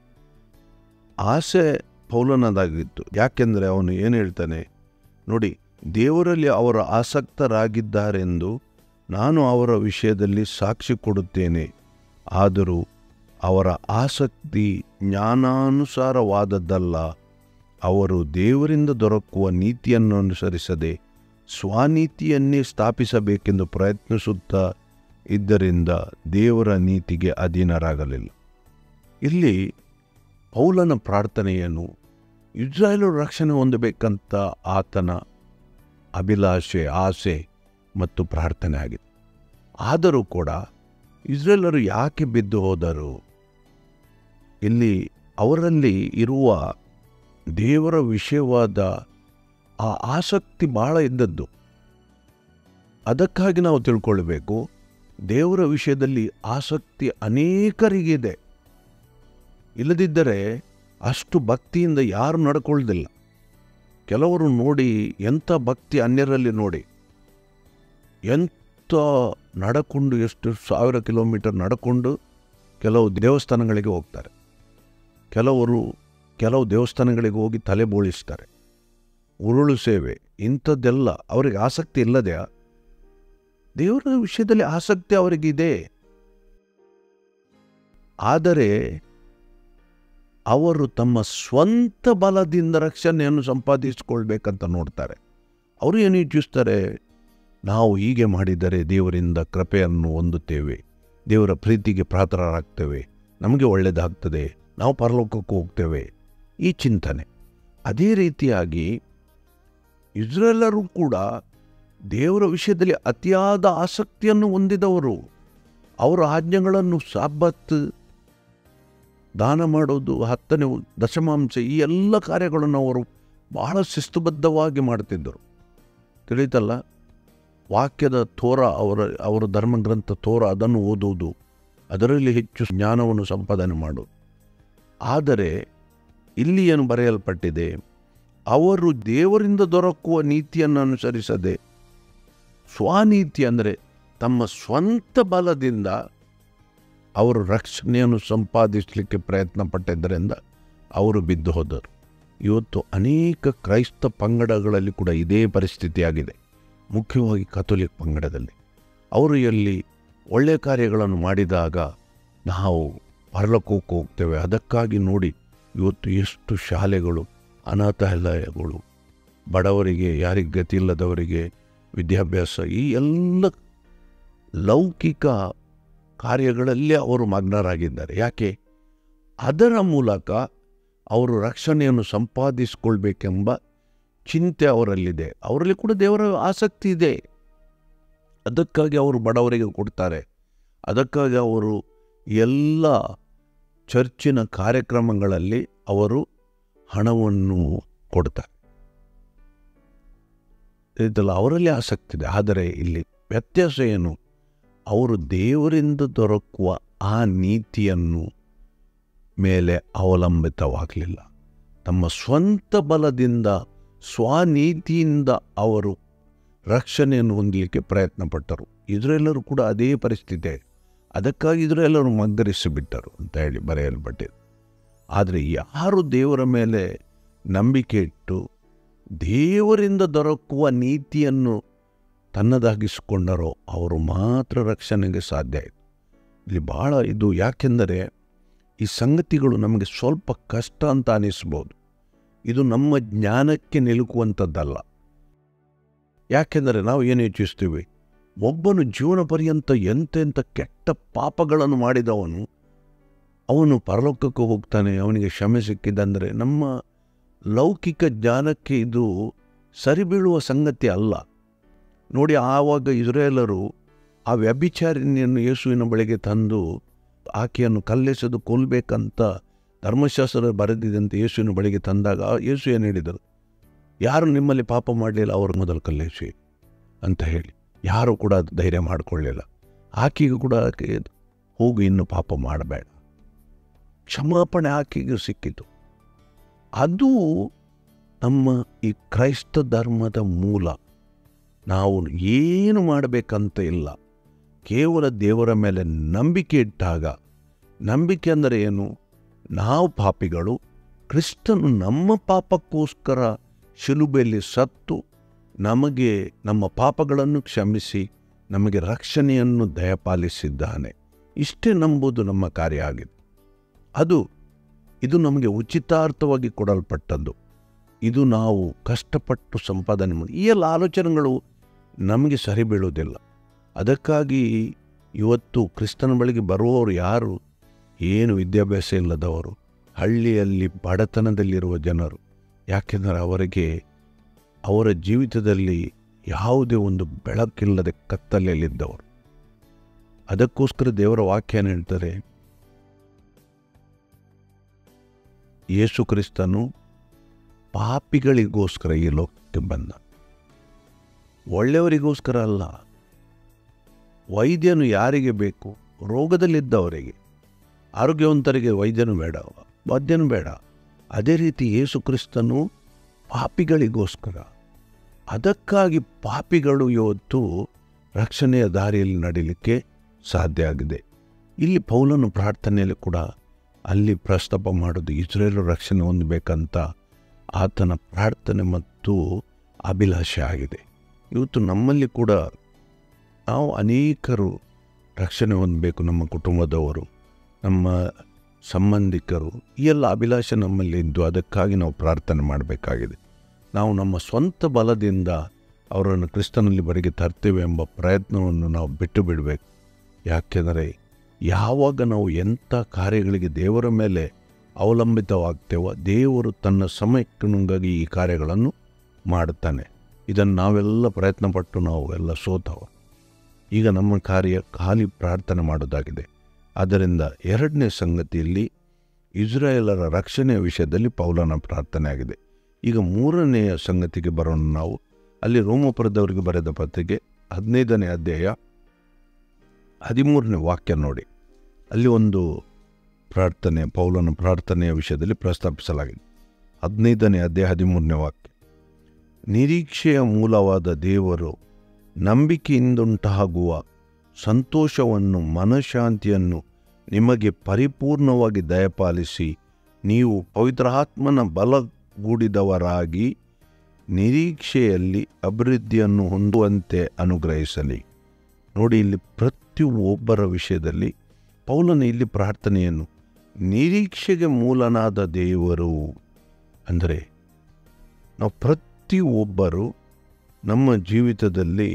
ಆಸೆ ಪೌಲನದಾಗಿತ್ತು. ಯಾಕೆಂದರೆ ಅವನು ಏನು ಹೇಳ್ತಾನೆ ನೋಡಿ, ದೇವರಲ್ಲಿ ಅವರು ಆಸಕ್ತರಾಗಿದ್ದಾರೆಂದು ನಾನು ಅವರ ವಿಷಯದಲ್ಲಿ ಸಾಕ್ಷಿ ಕೊಡುತ್ತೇನೆ. ಆದರೂ ಅವರ ಆಸಕ್ತಿ ಜ್ಞಾನಾನುಸಾರವಾದದ್ದಲ್ಲ. ಅವರು ದೇವರಿಂದ ದೊರಕುವ ನೀತಿಯನ್ನು ಅನುಸರಿಸದೆ ಸ್ವನೀತಿಯನ್ನೇ ಸ್ಥಾಪಿಸಬೇಕೆಂದು ಪ್ರಯತ್ನಿಸುತ್ತಾ ಇದ್ದರಿಂದ ದೇವರ ನೀತಿಗೆ ಅಧೀನರಾಗಲಿಲ್ಲ. ಇಲ್ಲಿ ಪೌಲನ ಪ್ರಾರ್ಥನೆಯನ್ನು ಇಸ್ರಾಯೇಲರು ರಕ್ಷಣೆ ಹೊಂದಬೇಕಂತ ಆತನ ಅಭಿಲಾಷೆ, ಆಸೆ ಮತ್ತು ಪ್ರಾರ್ಥನೆ ಆಗಿದೆ. ಆದರೂ ಕೂಡ ಇಸ್ರಾಯೇಲರು ಯಾಕೆ ಬಿದ್ದು ಹೋದರು? ಇಲ್ಲಿ ಅವರಲ್ಲಿ ಇರುವ ದೇವರ ವಿಷಯವಾದ ಆ ಆಸಕ್ತಿ ಬಹಳ ಇದ್ದದ್ದು. ಅದಕ್ಕಾಗಿ ನಾವು ತಿಳ್ಕೊಳ್ಬೇಕು, ದೇವರ ವಿಷಯದಲ್ಲಿ ಆಸಕ್ತಿ ಅನೇಕರಿಗಿದೆ. ಇಲ್ಲದಿದ್ದರೆ ಅಷ್ಟು ಭಕ್ತಿಯಿಂದ ಯಾರು ನಡ್ಕೊಳ್ಳೋದಿಲ್ಲ. ಕೆಲವರು ನೋಡಿ, ಎಂಥ ಭಕ್ತಿ ಅನ್ಯರಲ್ಲಿ ನೋಡಿ, ಎಂಥ ನಡಕೊಂಡು ಎಷ್ಟು ಸಾವಿರ ಕಿಲೋಮೀಟರ್ ನಡ್ಕೊಂಡು ಕೆಲವು ದೇವಸ್ಥಾನಗಳಿಗೆ ಹೋಗ್ತಾರೆ, ಕೆಲವರು ಕೆಲವು ದೇವಸ್ಥಾನಗಳಿಗೆ ಹೋಗಿ ತಲೆ ಬೋಳಿಸ್ತಾರೆ, ಉರುಳು ಸೇವೆ, ಇಂಥದ್ದೆಲ್ಲ ಅವರಿಗೆ ಆಸಕ್ತಿ ಇಲ್ಲದೆಯ? ದೇವರ ವಿಷಯದಲ್ಲಿ ಆಸಕ್ತಿ ಅವರಿಗಿದೆ. ಆದರೆ ಅವರು ತಮ್ಮ ಸ್ವಂತ ಬಲದಿಂದ ರಕ್ಷಣೆಯನ್ನು ಸಂಪಾದಿಸಿಕೊಳ್ಬೇಕಂತ ನೋಡ್ತಾರೆ. ಅವರು ಏನು ಇಚ್ಛಿಸ್ತಾರೆ? ನಾವು ಹೀಗೆ ಮಾಡಿದರೆ ದೇವರಿಂದ ಕೃಪೆಯನ್ನು ಹೊಂದುತ್ತೇವೆ, ದೇವರ ಪ್ರೀತಿಗೆ ಪಾತ್ರರಾಗ್ತೇವೆ, ನಮಗೆ ಒಳ್ಳೆಯದಾಗ್ತದೆ, ನಾವು ಪರಲೋಕಕ್ಕೆ ಹೋಗ್ತೇವೆ, ಈ ಚಿಂತನೆ. ಅದೇ ರೀತಿಯಾಗಿ ಇಸ್ರೇಲರು ಕೂಡ ದೇವರ ವಿಷಯದಲ್ಲಿ ಅತಿಯಾದ ಆಸಕ್ತಿಯನ್ನು ಹೊಂದಿದವರು. ಅವರ ಆಜ್ಞೆಗಳನ್ನು, ಸಾಬತ್, ದಾನ ಮಾಡೋದು, ಹತ್ತನೇ ದಶಮಾಂಶ, ಈ ಎಲ್ಲ ಕಾರ್ಯಗಳನ್ನು ಅವರು ಬಹಳ ಶಿಸ್ತುಬದ್ಧವಾಗಿ ಮಾಡ್ತಿದ್ದರು. ತಿಳಿತಲ್ಲ? ವಾಕ್ಯದ ತೋರ, ಅವರ ಅವರ ಧರ್ಮಗ್ರಂಥ ತೋರ, ಅದನ್ನು ಓದುವುದು, ಅದರಲ್ಲಿ ಹೆಚ್ಚು ಜ್ಞಾನವನ್ನು ಸಂಪಾದನೆ ಮಾಡೋದು. ಆದರೆ ಇಲ್ಲಿ ಏನು ಬರೆಯಲ್ಪಟ್ಟಿದೆ? ಅವರು ದೇವರಿಂದ ದೊರಕುವ ನೀತಿಯನ್ನು ಅನುಸರಿಸದೆ ಸ್ವನೀತಿ ಅಂದರೆ ತಮ್ಮ ಸ್ವಂತ ಬಲದಿಂದ ಅವರು ರಕ್ಷಣೆಯನ್ನು ಸಂಪಾದಿಸಲಿಕ್ಕೆ ಪ್ರಯತ್ನ ಪಟ್ಟಿದ್ದರಿಂದ ಅವರು ಬಿದ್ದು ಹೋದರು. ಇವತ್ತು ಅನೇಕ ಕ್ರೈಸ್ತ ಪಂಗಡಗಳಲ್ಲಿ ಕೂಡ ಇದೇ ಪರಿಸ್ಥಿತಿಯಾಗಿದೆ. ಮುಖ್ಯವಾಗಿ ಕಥೋಲಿಕ್ ಪಂಗಡದಲ್ಲಿ ಅವರು ಎಲ್ಲಿ ಒಳ್ಳೆಯ ಕಾರ್ಯಗಳನ್ನು ಮಾಡಿದಾಗ ನಾವು ಪರಲೋಕಕ್ಕೆ ಹೋಗ್ತೇವೆ. ಅದಕ್ಕಾಗಿ ನೋಡಿ ಇವತ್ತು ಎಷ್ಟು ಶಾಲೆಗಳು, ಅನಾಥಾಲಯಗಳು, ಬಡವರಿಗೆ, ಯಾರಿಗೆ ಗತಿ ಇಲ್ಲದವರಿಗೆ ವಿದ್ಯಾಭ್ಯಾಸ, ಈ ಎಲ್ಲ ಲೌಕಿಕ ಕಾರ್ಯಗಳಲ್ಲಿ ಅವರು ಮಗ್ನರಾಗಿದ್ದಾರೆ. ಯಾಕೆ? ಅದರ ಮೂಲಕ ಅವರು ರಕ್ಷಣೆಯನ್ನು ಸಂಪಾದಿಸಿಕೊಳ್ಬೇಕೆಂಬ ಚಿಂತೆ ಅವರಲ್ಲಿದೆ. ಅವರಲ್ಲಿ ಕೂಡ ದೇವರ ಆಸಕ್ತಿ ಇದೆ. ಅದಕ್ಕಾಗಿ ಅವರು ಬಡವರಿಗೆ ಕೊಡ್ತಾರೆ. ಅದಕ್ಕಾಗಿ ಅವರು ಎಲ್ಲ ಚರ್ಚಿನ ಕಾರ್ಯಕ್ರಮಗಳಲ್ಲಿ ಅವರು ಹಣವನ್ನು ಕೊಡ್ತಾರೆ. ಇದೆಲ್ಲ ಅವರಲ್ಲಿ ಆಸಕ್ತಿ ಇದೆ. ಆದರೆ ಇಲ್ಲಿ ವ್ಯತ್ಯಾಸ ಏನು? ಅವರು ದೇವರಿಂದ ದೊರಕುವ ಆ ನೀತಿಯನ್ನು ಮೇಲೆ ಅವಲಂಬಿತವಾಗಲಿಲ್ಲ. ತಮ್ಮ ಸ್ವಂತ ಬಲದಿಂದ, ಸ್ವನೀತಿಯಿಂದ ಅವರು ರಕ್ಷಣೆಯನ್ನು ಹೊಂದಲಿಕ್ಕೆ ಪ್ರಯತ್ನ ಪಟ್ಟರು. ಇಸ್ರೇಲರು ಕೂಡ ಅದೇ ಪರಿಸ್ಥಿತಿ. ಅದಕ್ಕಾಗಿ ಇಸ್ರೇಲರು ಮಗ್ಗರಿಸಿಬಿಟ್ಟರು ಅಂತ ಹೇಳಿ ಬರೆಯಲ್ಪಟ್ಟಿದೆ. ಆದರೆ ಯಾರು ದೇವರ ಮೇಲೆ ನಂಬಿಕೆ ಇಟ್ಟು ದೇವರಿಂದ ದೊರಕುವ ನೀತಿಯನ್ನು ತನ್ನದಾಗಿಸಿಕೊಂಡರೋ ಅವರು ಮಾತ್ರ ರಕ್ಷಣೆಗೆ ಸಾಧ್ಯ ಆಯಿತು. ಇಲ್ಲಿ ಭಾಳ ಇದು, ಯಾಕೆಂದರೆ ಈ ಸಂಗತಿಗಳು ನಮಗೆ ಸ್ವಲ್ಪ ಕಷ್ಟ ಅಂತ ಅನಿಸ್ಬೋದು. ಇದು ನಮ್ಮ ಜ್ಞಾನಕ್ಕೆ ನಿಲುಕುವಂಥದ್ದಲ್ಲ. ಯಾಕೆಂದರೆ ನಾವು ಏನು ಯೋಚಿಸ್ತೀವಿ? ಒಬ್ಬನು ಜೀವನ ಪರ್ಯಂತ ಎಂತೆಂಥ ಕೆಟ್ಟ ಪಾಪಗಳನ್ನು ಮಾಡಿದವನು ಅವನು ಪರಲೋಕಕ್ಕೆ ಹೋಗ್ತಾನೆ, ಅವನಿಗೆ ಕ್ಷಮೆ ಸಿಕ್ಕಿದಂದರೆ ನಮ್ಮ ಲೌಕಿಕ ಜ್ಞಾನಕ್ಕೆ ಇದು ಸರಿಬೀಳುವ ಸಂಗತಿ ಅಲ್ಲ. ನೋಡಿ, ಆವಾಗ ಇಸ್ರೇಲರು ಆ ವ್ಯಭಿಚಾರಿಣಿಯನ್ನು ಯೇಸುವಿನ ಬಳಿಗೆ ತಂದು ಆಕೆಯನ್ನು ಕಲ್ಲೆಸೆದು ಕೊಲ್ಲಬೇಕಂತ ಧರ್ಮಶಾಸ್ತ್ರ ಬರೆದಿದಂತೆ ಯೇಸುವಿನ ಬಳಿಗೆ ತಂದಾಗ ಯೇಸು ಏನು ಹೇಳಿದರು? ಯಾರು ನಿಮ್ಮಲ್ಲಿ ಪಾಪ ಮಾಡಲಿಲ್ಲ ಅವರು ಮೊದಲು ಕಲ್ಲೆಸಿ ಅಂತ ಹೇಳಿ. ಯಾರೂ ಕೂಡ ಧೈರ್ಯ ಮಾಡಿಕೊಳ್ಳಲಿಲ್ಲ. ಆಕೆಗೂ ಕೂಡ ಆಕೆ ಹೋಗು, ಇನ್ನು ಪಾಪ ಮಾಡಬೇಡ, ಕ್ಷಮಾಪಣೆ ಆಕೆಗೂ ಸಿಕ್ಕಿತು. ಅದು ನಮ್ಮ ಈ ಕ್ರೈಸ್ತ ಧರ್ಮದ ಮೂಲ. ನಾವು ಏನು ಮಾಡಬೇಕಂತ ಇಲ್ಲ, ಕೇವಲ ದೇವರ ಮೇಲೆ ನಂಬಿಕೆ ಇಟ್ಟಾಗ. ನಂಬಿಕೆ ಅಂದರೆ ಏನು? ನಾವು ಪಾಪಿಗಳು, ಕ್ರಿಸ್ತನು ನಮ್ಮ ಪಾಪಕ್ಕೋಸ್ಕರ ಶಿಲುಬೆಯಲ್ಲಿ ಸತ್ತು ನಮಗೆ ನಮ್ಮ ಪಾಪಗಳನ್ನು ಕ್ಷಮಿಸಿ ನಮಗೆ ರಕ್ಷಣೆಯನ್ನು ದಯಪಾಲಿಸಿದ್ದಾನೆ. ಇಷ್ಟೇ ನಂಬುವುದು ನಮ್ಮ ಕಾರ್ಯ ಆಗಿದೆ. ಅದು ಇದು ನಮಗೆ ಉಚಿತಾರ್ಥವಾಗಿ ಕೊಡಲ್ಪಟ್ಟದ್ದು. ಇದು ನಾವು ಕಷ್ಟಪಟ್ಟು ಸಂಪಾದನೆ ಮಾಡಿ, ಈ ಎಲ್ಲ ಆಲೋಚನೆಗಳು ನಮಗೆ ಸರಿ ಬೀಳುವುದಿಲ್ಲ. ಅದಕ್ಕಾಗಿ ಇವತ್ತು ಕ್ರಿಸ್ತನ ಬಳಿಗೆ ಬರುವವರು ಯಾರು? ಏನು ವಿದ್ಯಾಭ್ಯಾಸ ಇಲ್ಲದವರು, ಹಳ್ಳಿಯಲ್ಲಿ ಬಡತನದಲ್ಲಿರುವ ಜನರು. ಯಾಕೆಂದರೆ ಅವರಿಗೆ ಅವರ ಜೀವಿತದಲ್ಲಿ ಯಾವುದೇ ಒಂದು ಬೆಳಕಿಲ್ಲದೆ ಕತ್ತಲೆಯಲ್ಲಿದ್ದವರು. ಅದಕ್ಕೋಸ್ಕರ ದೇವರ ವಾಕ್ಯ ಹೇಳ್ತಾರೆ, ಯೇಸು ಕ್ರಿಸ್ತನು ಪಾಪಿಗಳಿಗೋಸ್ಕರ ಈ ಲೋಕಕ್ಕೆ ಬಂದ, ಒಳ್ಳೆಯವರಿಗೋಸ್ಕರ ಅಲ್ಲ. ವೈದ್ಯನು ಯಾರಿಗೆ ಬೇಕು? ರೋಗದಲ್ಲಿದ್ದವರಿಗೆ. ಆರೋಗ್ಯವಂತರಿಗೆ ವೈದ್ಯನು ಬೇಡ, ವಾದ್ಯನು ಬೇಡ. ಅದೇ ರೀತಿ ಯೇಸು ಕ್ರಿಸ್ತನು ಪಾಪಿಗಳಿಗೋಸ್ಕರ. ಅದಕ್ಕಾಗಿ ಪಾಪಿಗಳು ಇವತ್ತು ರಕ್ಷಣೆಯ ದಾರಿಯಲ್ಲಿ ನಡೀಲಿಕ್ಕೆ ಸಾಧ್ಯ ಆಗಿದೆ. ಇಲ್ಲಿ ಪೌಲನು ಪ್ರಾರ್ಥನೆಯಲ್ಲಿ ಕೂಡ ಅಲ್ಲಿ ಪ್ರಸ್ತಾಪ ಮಾಡೋದು ಇಸ್ರೇಲ್ ರಕ್ಷಣೆ ಹೊಂದಬೇಕಂತ ಆತನ ಪ್ರಾರ್ಥನೆ ಮತ್ತು ಅಭಿಲಾಷೆ ಆಗಿದೆ. ಇವತ್ತು ನಮ್ಮಲ್ಲಿ ಕೂಡ ನಾವು ಅನೇಕರು ರಕ್ಷಣೆ ಹೊಂದಬೇಕು, ನಮ್ಮ ಕುಟುಂಬದವರು, ನಮ್ಮ ಸಂಬಂಧಿಕರು, ಈ ಎಲ್ಲ ಅಭಿಲಾಷೆ ನಮ್ಮಲ್ಲಿ ಇದ್ದು ಅದಕ್ಕಾಗಿ ನಾವು ಪ್ರಾರ್ಥನೆ ಮಾಡಬೇಕಾಗಿದೆ. ನಾವು ನಮ್ಮ ಸ್ವಂತ ಬಲದಿಂದ ಅವರನ್ನು ಕ್ರಿಸ್ತನಲ್ಲಿ ಬಳಿಗೆ ತರ್ತೇವೆ ಎಂಬ ಪ್ರಯತ್ನವನ್ನು ನಾವು ಬಿಟ್ಟು ಬಿಡಬೇಕು. ಯಾಕೆಂದರೆ ಯಾವಾಗ ನಾವು ಎಂಥ ಕಾರ್ಯಗಳಿಗೆ ದೇವರ ಮೇಲೆ ಅವಲಂಬಿತವಾಗ್ತೇವೋ ದೇವರು ತನ್ನ ಸಮಯಕ್ಕನುಗಾಗಿ ಈ ಕಾರ್ಯಗಳನ್ನು ಮಾಡುತ್ತಾನೆ. ಇದನ್ನು ನಾವೆಲ್ಲ ಪ್ರಯತ್ನಪಟ್ಟು ನಾವು ಎಲ್ಲ ಸೋತವ. ಈಗ ನಮ್ಮ ಕಾರ್ಯ ಖಾಲಿ ಪ್ರಾರ್ಥನೆ ಮಾಡೋದಾಗಿದೆ. ಆದ್ದರಿಂದ ಎರಡನೇ ಸಂಗತಿಯಲ್ಲಿ ಇಸ್ರಾಯೇಲರ ರಕ್ಷಣೆಯ ವಿಷಯದಲ್ಲಿ ಪೌಲನ ಪ್ರಾರ್ಥನೆ ಆಗಿದೆ. ಈಗ ಮೂರನೆಯ ಸಂಗತಿಗೆ ಬರೋಣ ನಾವು. ಅಲ್ಲಿ ರೋಮಪುರದವರಿಗೆ ಬರೆದ ಪತ್ರಿಕೆ ಹದಿನೈದನೇ ಅಧ್ಯಾಯ ಹದಿಮೂರನೇ ವಾಕ್ಯ ನೋಡಿ. ಅಲ್ಲಿ ಒಂದು ಪ್ರಾರ್ಥನೆ, ಪೌಲನ ಪ್ರಾರ್ಥನೆಯ ವಿಷಯದಲ್ಲಿ ಪ್ರಸ್ತಾಪಿಸಲಾಗಿದೆ. ಹದಿನೈದನೇ ಅಧ್ಯಾಯ ಹದಿಮೂರನೇ ವಾಕ್ಯ, ನಿರೀಕ್ಷೆಯ ಮೂಲವಾದ ದೇವರು ನಂಬಿಕೆಯಿಂದುಂಟಾಗುವ ಸಂತೋಷವನ್ನು, ಮನಃಶಾಂತಿಯನ್ನು ನಿಮಗೆ ಪರಿಪೂರ್ಣವಾಗಿ ದಯಪಾಲಿಸಿ ನೀವು ಪವಿತ್ರಾತ್ಮನ ಬಲಗೂಡಿದವರಾಗಿ ನಿರೀಕ್ಷೆಯಲ್ಲಿ ಅಭಿವೃದ್ಧಿಯನ್ನು ಹೊಂದುವಂತೆ ಅನುಗ್ರಹಿಸಲಿ. ನೋಡಿ, ಇಲ್ಲಿ ಪ್ರತಿಯೊಬ್ಬರ ವಿಷಯದಲ್ಲಿ ಪೌಲನ ಇಲ್ಲಿ ಪ್ರಾರ್ಥನೆಯನ್ನು ನಿರೀಕ್ಷೆಗೆ ಮೂಲನಾದ ದೇವರು ಅಂದರೆ ನಾವು ಪ್ರತಿಯೊಬ್ಬರು ನಮ್ಮ ಜೀವಿತದಲ್ಲಿ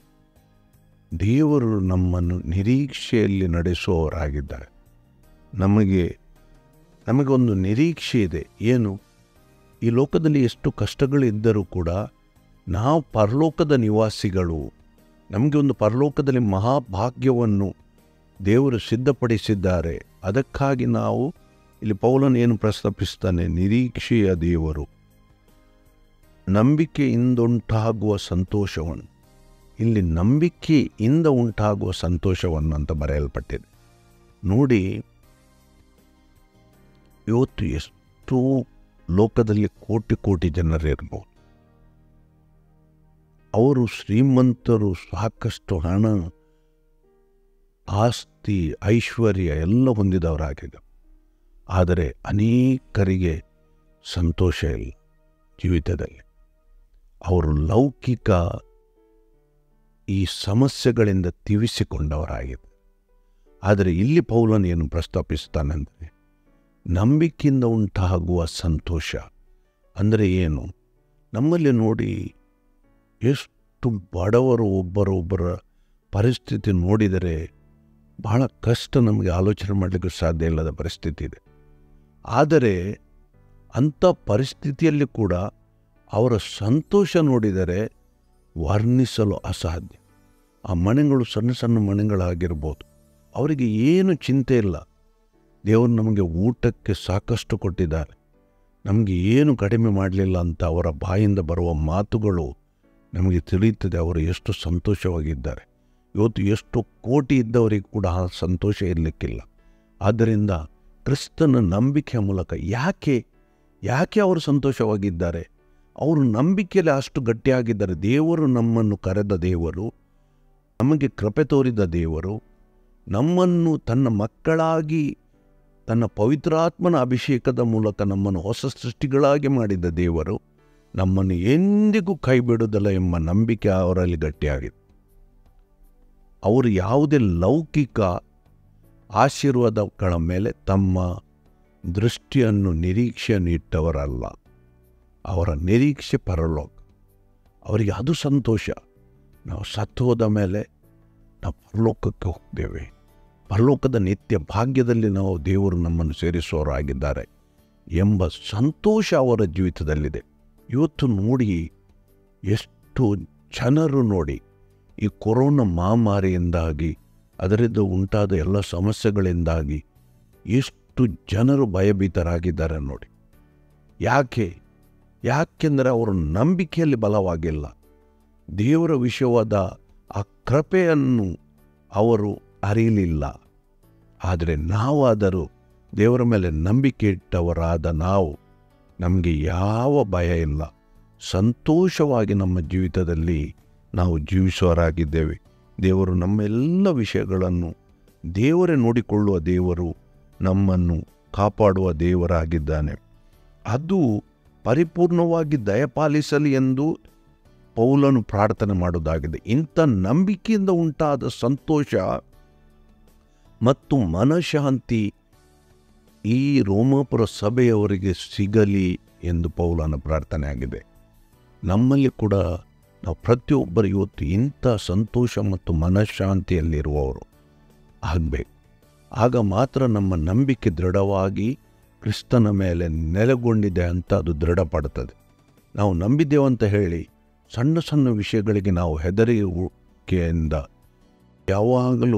ದೇವರು ನಮ್ಮನ್ನು ನಿರೀಕ್ಷೆಯಲ್ಲಿ ನಡೆಸುವವರಾಗಿದ್ದಾರೆ. ನಮಗೆ ನಮಗೊಂದು ನಿರೀಕ್ಷೆ ಇದೆ. ಏನು? ಈ ಲೋಕದಲ್ಲಿ ಎಷ್ಟು ಕಷ್ಟಗಳಿದ್ದರೂ ಕೂಡ ನಾವು ಪರಲೋಕದ ನಿವಾಸಿಗಳು. ನಮಗೆ ಒಂದು ಪರಲೋಕದಲ್ಲಿ ಮಹಾಭಾಗ್ಯವನ್ನು ದೇವರು ಸಿದ್ಧಪಡಿಸಿದ್ದಾರೆ. ಅದಕ್ಕಾಗಿ ನಾವು ಇಲ್ಲಿ ಪೌಲನು ಏನು ಪ್ರಸ್ತಾಪಿಸ್ತಾನೆ? ನಿರೀಕ್ಷೆಯ ದೇವರು ನಂಬಿಕೆಯಿಂದುಂಟಾಗುವ ಸಂತೋಷವನ್ನು, ಇಲ್ಲಿ ನಂಬಿಕೆಯಿಂದ ಉಂಟಾಗುವ ಸಂತೋಷವನ್ನು ಅಂತ ಬರೆಯಲ್ಪಟ್ಟಿದೆ. ನೋಡಿ, ಇವತ್ತು ಎಷ್ಟೋ ಲೋಕದಲ್ಲಿ ಕೋಟಿ ಕೋಟಿ ಜನರಿರ್ಬೋದು. ಅವರು ಶ್ರೀಮಂತರು, ಸಾಕಷ್ಟು ಹಣ, ಆಸ್ತಿ, ಐಶ್ವರ್ಯ ಎಲ್ಲ ಹೊಂದಿದವರಾಗಿದೆ. ಆದರೆ ಅನೇಕರಿಗೆ ಸಂತೋಷ ಇಲ್ಲ ಜೀವಿತದಲ್ಲಿ. ಅವರು ಲೌಕಿಕ ಈ ಸಮಸ್ಯೆಗಳಿಂದ ತಿವಿಸಿಕೊಂಡವರಾಗಿದೆ. ಆದರೆ ಇಲ್ಲಿ ಪೌಲನು ಏನು ಪ್ರಸ್ತಾಪಿಸ್ತಾನೆಂದರೆ ನಂಬಿಕೆಯಿಂದ ಉಂಟಾಗುವ ಸಂತೋಷ ಅಂದರೆ ಏನು? ನಮ್ಮಲ್ಲಿ ನೋಡಿ, ಎಷ್ಟು ಬಡವರು ಒಬ್ಬರೊಬ್ಬರ ಪರಿಸ್ಥಿತಿ ನೋಡಿದರೆ ಬಹಳ ಕಷ್ಟ, ನಮಗೆ ಆಲೋಚನೆ ಮಾಡಲಿಕ್ಕೆ ಸಾಧ್ಯ ಇಲ್ಲದ ಪರಿಸ್ಥಿತಿ ಇದೆ. ಆದರೆ ಅಂಥ ಪರಿಸ್ಥಿತಿಯಲ್ಲಿ ಕೂಡ ಅವರ ಸಂತೋಷ ನೋಡಿದರೆ ವರ್ಣಿಸಲು ಅಸಾಧ್ಯ. ಆ ಮನೆಗಳು ಸಣ್ಣ ಸಣ್ಣ ಮನೆಗಳಾಗಿರ್ಬೋದು. ಅವರಿಗೆ ಏನು ಚಿಂತೆ ಇಲ್ಲ. ದೇವರು ನಮಗೆ ಊಟಕ್ಕೆ ಸಾಕಷ್ಟು ಕೊಟ್ಟಿದ್ದಾರೆ, ನಮಗೆ ಏನು ಕಡಿಮೆ ಮಾಡಲಿಲ್ಲ ಅಂತ ಅವರ ಬಾಯಿಂದ ಬರುವ ಮಾತುಗಳು ನಮಗೆ ತಿಳಿಯುತ್ತದೆ ಅವರು ಎಷ್ಟು ಸಂತೋಷವಾಗಿದ್ದಾರೆ. ಇವತ್ತು ಎಷ್ಟು ಕೋಟಿ ಇದ್ದವರಿಗೆ ಕೂಡ ಆ ಸಂತೋಷ ಇರಲಿಕ್ಕಿಲ್ಲ. ಆದ್ದರಿಂದ ಕ್ರಿಸ್ತನ ನಂಬಿಕೆಯ ಮೂಲಕ ಯಾಕೆ ಯಾಕೆ ಅವರು ಸಂತೋಷವಾಗಿದ್ದಾರೆ? ಅವರು ನಂಬಿಕೆಯಲ್ಲಿ ಅಷ್ಟು ಗಟ್ಟಿಯಾಗಿದ್ದಾರೆ. ದೇವರು ನಮ್ಮನ್ನು ಕರೆದ ದೇವರು, ನಮಗೆ ಕೃಪೆ ತೋರಿದ ದೇವರು, ನಮ್ಮನ್ನು ತನ್ನ ಮಕ್ಕಳಾಗಿ ತನ್ನ ಪವಿತ್ರಾತ್ಮನ ಅಭಿಷೇಕದ ಮೂಲಕ ನಮ್ಮನ್ನು ಹೊಸ ಸೃಷ್ಟಿಗಳಾಗಿ ಮಾಡಿದ ದೇವರು ನಮ್ಮನ್ನು ಎಂದಿಗೂ ಕೈ ಬಿಡುವುದಿಲ್ಲ ಎಂಬ ನಂಬಿಕೆ ಅವರಲ್ಲಿ ಗಟ್ಟಿಯಾಗಿದೆ. ಅವರು ಯಾವುದೇ ಲೌಕಿಕ ಆಶೀರ್ವಾದಗಳ ಮೇಲೆ ತಮ್ಮ ದೃಷ್ಟಿಯನ್ನು, ನಿರೀಕ್ಷೆಯನ್ನು ಇಟ್ಟವರಲ್ಲ. ಅವರ ನಿರೀಕ್ಷೆ ಪರಲೋಕ. ಅವರಿಗೆ ಅದು ಸಂತೋಷ. ನಾವು ಸತ್ತು ಹೋದ ಮೇಲೆ ನಾವು ಪರಲೋಕಕ್ಕೆ ಹೋಗ್ತೇವೆ. ಪರಲೋಕದ ನಿತ್ಯ ಭಾಗ್ಯದಲ್ಲಿ ನಾವು ದೇವರು ನಮ್ಮನ್ನು ಸೇರಿಸುವವರಾಗಿದ್ದಾರೆ ಎಂಬ ಸಂತೋಷ ಅವರ ಜೀವಿತದಲ್ಲಿದೆ. ಇವತ್ತು ನೋಡಿ, ಎಷ್ಟು ಜನರು ನೋಡಿ, ಈ ಕೊರೋನಾ ಮಹಾಮಾರಿಯಿಂದಾಗಿ ಅದರಿಂದ ಉಂಟಾದ ಎಲ್ಲ ಸಮಸ್ಯೆಗಳಿಂದಾಗಿ ಎಷ್ಟು ಜನರು ಭಯಭೀತರಾಗಿದ್ದಾರೆ ನೋಡಿ. ಯಾಕೆ? ಯಾಕೆಂದರೆ ಅವರು ನಂಬಿಕೆಯಲ್ಲಿ ಬಲವಾಗಿಲ್ಲ. ದೇವರ ವಿಷಯವಾದ ಆ ಕೃಪೆಯನ್ನು ಅವರು ಅರಿಯಲಿಲ್ಲ. ಆದರೆ ನಾವಾದರೂ ದೇವರ ಮೇಲೆ ನಂಬಿಕೆ ಇಟ್ಟವರಾದ ನಾವು, ನಮಗೆ ಯಾವ ಭಯ ಇಲ್ಲ, ಸಂತೋಷವಾಗಿ ನಮ್ಮ ಜೀವಿತದಲ್ಲಿ ನಾವು ಜೀವಿಸುವವರಾಗಿದ್ದೇವೆ. ದೇವರು ನಮ್ಮೆಲ್ಲ ವಿಷಯಗಳನ್ನು ದೇವರೇ ನೋಡಿಕೊಳ್ಳುವ ದೇವರು, ನಮ್ಮನ್ನು ಕಾಪಾಡುವ ದೇವರಾಗಿದ್ದಾನೆ. ಅದು ಪರಿಪೂರ್ಣವಾಗಿ ದಯಪಾಲಿಸಲಿ ಎಂದು ಪೌಲನು ಪ್ರಾರ್ಥನೆ ಮಾಡುವುದಾಗಿದೆ. ಇಂಥ ನಂಬಿಕೆಯಿಂದ ಉಂಟಾದ ಸಂತೋಷ ಮತ್ತು ಮನಃಶಾಂತಿ ಈ ರೋಮಾಪುರ ಸಭೆಯವರಿಗೆ ಸಿಗಲಿ ಎಂದು ಪೌಲನ ಪ್ರಾರ್ಥನೆ ಆಗಿದೆ. ನಮ್ಮಲ್ಲಿ ಕೂಡ ನಾವು ಪ್ರತಿಯೊಬ್ಬರು ಇವತ್ತು ಇಂಥ ಸಂತೋಷ ಮತ್ತು ಮನಃಶಾಂತಿಯಲ್ಲಿರುವವರು ಆಗಬೇಕು. ಆಗ ಮಾತ್ರ ನಮ್ಮ ನಂಬಿಕೆ ದೃಢವಾಗಿ ಕ್ರಿಸ್ತನ ಮೇಲೆ ನೆಲೆಗೊಂಡಿದೆ ಅಂತ ಅದು ದೃಢಪಡುತ್ತದೆ. ನಾವು ನಂಬಿದ್ದೇವಂತ ಹೇಳಿ ಸಣ್ಣ ಸಣ್ಣ ವಿಷಯಗಳಿಗೆ ನಾವು ಹೆದರಿಕೆಯಿಂದ ಯಾವಾಗಲೂ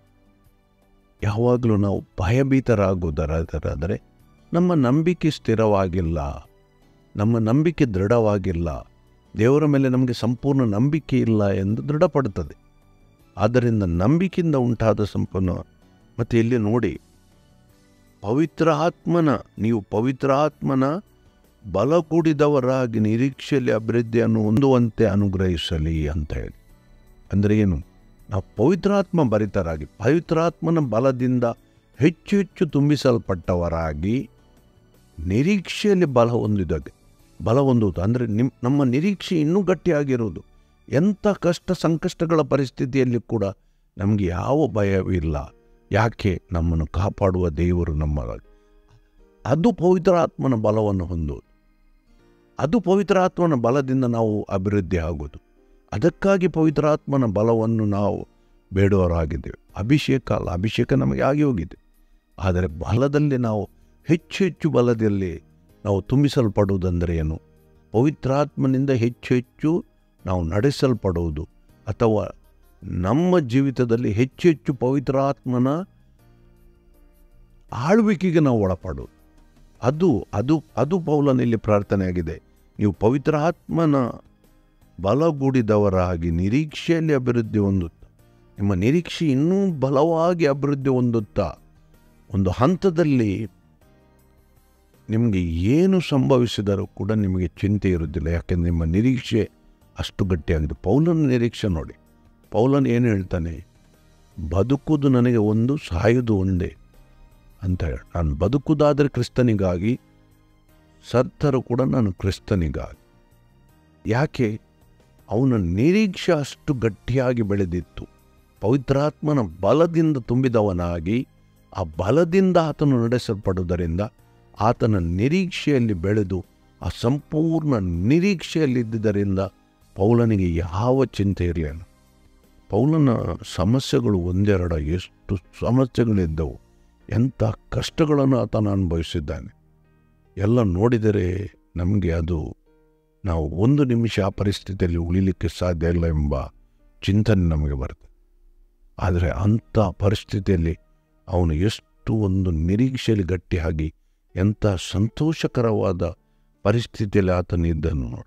ಯಾವಾಗಲೂ ನಾವು ಭಯಭೀತರಾಗುವುದರಾದರೆ ನಮ್ಮ ನಂಬಿಕೆ ಸ್ಥಿರವಾಗಿಲ್ಲ, ನಮ್ಮ ನಂಬಿಕೆ ದೃಢವಾಗಿಲ್ಲ, ದೇವರ ಮೇಲೆ ನಮಗೆ ಸಂಪೂರ್ಣ ನಂಬಿಕೆ ಇಲ್ಲ ಎಂದು ದೃಢಪಡುತ್ತದೆ. ಆದ್ದರಿಂದ ನಂಬಿಕೆಯಿಂದ ಉಂಟಾದ ಸಂಪೂರ್ಣ. ಮತ್ತು ಇಲ್ಲಿ ನೋಡಿ, ಪವಿತ್ರ ಆತ್ಮನ ನೀವು ಪವಿತ್ರ ಆತ್ಮನ ಬಲ ಕೂಡಿದವರಾಗಿ ನಿರೀಕ್ಷೆಯಲ್ಲಿ ಅಭಿವೃದ್ಧಿಯನ್ನು ಹೊಂದುವಂತೆ ಅನುಗ್ರಹಿಸಲಿ ಅಂತ ಹೇಳಿ. ಅಂದರೆ ಏನು? ನಾವು ಪವಿತ್ರಾತ್ಮ ಭರಿತರಾಗಿ ಪವಿತ್ರಾತ್ಮನ ಬಲದಿಂದ ಹೆಚ್ಚು ಹೆಚ್ಚು ತುಂಬಿಸಲ್ಪಟ್ಟವರಾಗಿ ನಿರೀಕ್ಷೆಯಲ್ಲಿ ಬಲ ಹೊಂದಿದಾಗ ಬಲ ಹೊಂದುವುದು ಅಂದರೆ ನಿಮ್ಮ ನಮ್ಮ ನಿರೀಕ್ಷೆ ಇನ್ನೂ ಗಟ್ಟಿಯಾಗಿರುವುದು. ಎಂಥ ಕಷ್ಟ ಸಂಕಷ್ಟಗಳ ಪರಿಸ್ಥಿತಿಯಲ್ಲಿ ಕೂಡ ನಮಗೆ ಯಾವ ಭಯವಿಲ್ಲ. ಯಾಕೆ? ನಮ್ಮನ್ನು ಕಾಪಾಡುವ ದೇವರು ನಮ್ಮ. ಅದು ಪವಿತ್ರಾತ್ಮನ ಬಲವನ್ನು ಹೊಂದುವುದು. ಅದು ಪವಿತ್ರಾತ್ಮನ ಬಲದಿಂದ ನಾವು ಅಭಿವೃದ್ಧಿ ಆಗೋದು. ಅದಕ್ಕಾಗಿ ಪವಿತ್ರಾತ್ಮನ ಬಲವನ್ನು ನಾವು ಬೇಡುವವರಾಗಿದ್ದೇವೆ. ಅಭಿಷೇಕ ಅಲ್ಲ, ಅಭಿಷೇಕ ನಮಗೆ ಆಗಿ ಹೋಗಿದೆ. ಆದರೆ ಬಲದಲ್ಲಿ ನಾವು ಹೆಚ್ಚು ಹೆಚ್ಚು ಬಲದಲ್ಲಿ ನಾವು ತುಂಬಿಸಲ್ಪಡುವುದಂದರೆ ಏನು? ಪವಿತ್ರಾತ್ಮನಿಂದ ಹೆಚ್ಚು ಹೆಚ್ಚು ನಾವು ನಡೆಸಲ್ಪಡುವುದು, ಅಥವಾ ನಮ್ಮ ಜೀವಿತದಲ್ಲಿ ಹೆಚ್ಚು ಹೆಚ್ಚು ಪವಿತ್ರಾತ್ಮನ ಆಳ್ವಿಕೆಗೆ ನಾವು ಒಳಪಡೋದು. ಅದು ಅದು ಅದು ಪೌಲನಲ್ಲಿ ಪ್ರಾರ್ಥನೆಯಾಗಿದೆ. ನೀವು ಪವಿತ್ರ ಆತ್ಮನ ಬಲಗೂಡಿದವರಾಗಿ ನಿರೀಕ್ಷೆಯಲ್ಲಿ ಅಭಿವೃದ್ಧಿ ಹೊಂದುತ್ತಾ, ನಿಮ್ಮ ನಿರೀಕ್ಷೆ ಇನ್ನೂ ಬಲವಾಗಿ ಅಭಿವೃದ್ಧಿ ಹೊಂದುತ್ತಾ ಒಂದು ಹಂತದಲ್ಲಿ ನಿಮಗೆ ಏನು ಸಂಭವಿಸಿದರೂ ಕೂಡ ನಿಮಗೆ ಚಿಂತೆ ಇರುವುದಿಲ್ಲ. ಯಾಕೆಂದರೆ ನಿಮ್ಮ ನಿರೀಕ್ಷೆ ಅಷ್ಟು ಗಟ್ಟಿಯಾಗಿದೆ. ಪೌಲನ ನಿರೀಕ್ಷೆ ನೋಡಿ, ಪೌಲನ್ ಏನು ಹೇಳ್ತಾನೆ? ಬದುಕುವುದು ನನಗೆ ಒಂದು, ಸಾಯುವುದು ಒಂದೇ ಅಂತ ಹೇಳಿ. ನಾನು ಬದುಕುವುದಾದರೆ ಕ್ರಿಸ್ತನಿಗಾಗಿ, ಸತ್ತರೂ ಕೂಡ ನಾನು ಕ್ರಿಸ್ತನಿಗಾಗಿ. ಯಾಕೆ? ಅವನ ನಿರೀಕ್ಷೆ ಅಷ್ಟು ಗಟ್ಟಿಯಾಗಿ ಬೆಳೆದಿತ್ತು. ಪವಿತ್ರಾತ್ಮನ ಬಲದಿಂದ ತುಂಬಿದವನಾಗಿ ಆ ಬಲದಿಂದ ಆತನು ನಡೆಸಲ್ಪಡುವುದರಿಂದ ಆತನ ನಿರೀಕ್ಷೆಯಲ್ಲಿ ಬೆಳೆದು ಆ ಸಂಪೂರ್ಣ ನಿರೀಕ್ಷೆಯಲ್ಲಿದ್ದರಿಂದ ಪೌಲನಿಗೆ ಯಾವ ಚಿಂತೆ ಇರಲಿಲ್ಲ. ಪೌಲನ ಸಮಸ್ಯೆಗಳು ಒಂದೆರಡ, ಎಷ್ಟು ಸಮಸ್ಯೆಗಳಿದ್ದವು, ಎಂಥ ಕಷ್ಟಗಳನ್ನು ಆತನ ಅನುಭವಿಸಿದ್ದಾನೆ. ಎಲ್ಲ ನೋಡಿದರೆ ನಮಗೆ ಅದು ನಾವು ಒಂದು ನಿಮಿಷ ಆ ಪರಿಸ್ಥಿತಿಯಲ್ಲಿ ಉಳಿಲಿಕ್ಕೆ ಸಾಧ್ಯ ಇಲ್ಲ ಎಂಬ ಚಿಂತನೆ ನಮಗೆ ಬರ್ತದೆ. ಆದರೆ ಅಂಥ ಪರಿಸ್ಥಿತಿಯಲ್ಲಿ ಅವನು ಎಷ್ಟು ಒಂದು ನಿರೀಕ್ಷೆಯಲ್ಲಿ ಗಟ್ಟಿಯಾಗಿ ಎಂಥ ಸಂತೋಷಕರವಾದ ಪರಿಸ್ಥಿತಿಯಲ್ಲಿ ಆತನಿದ್ದನು ನೋಡಿ.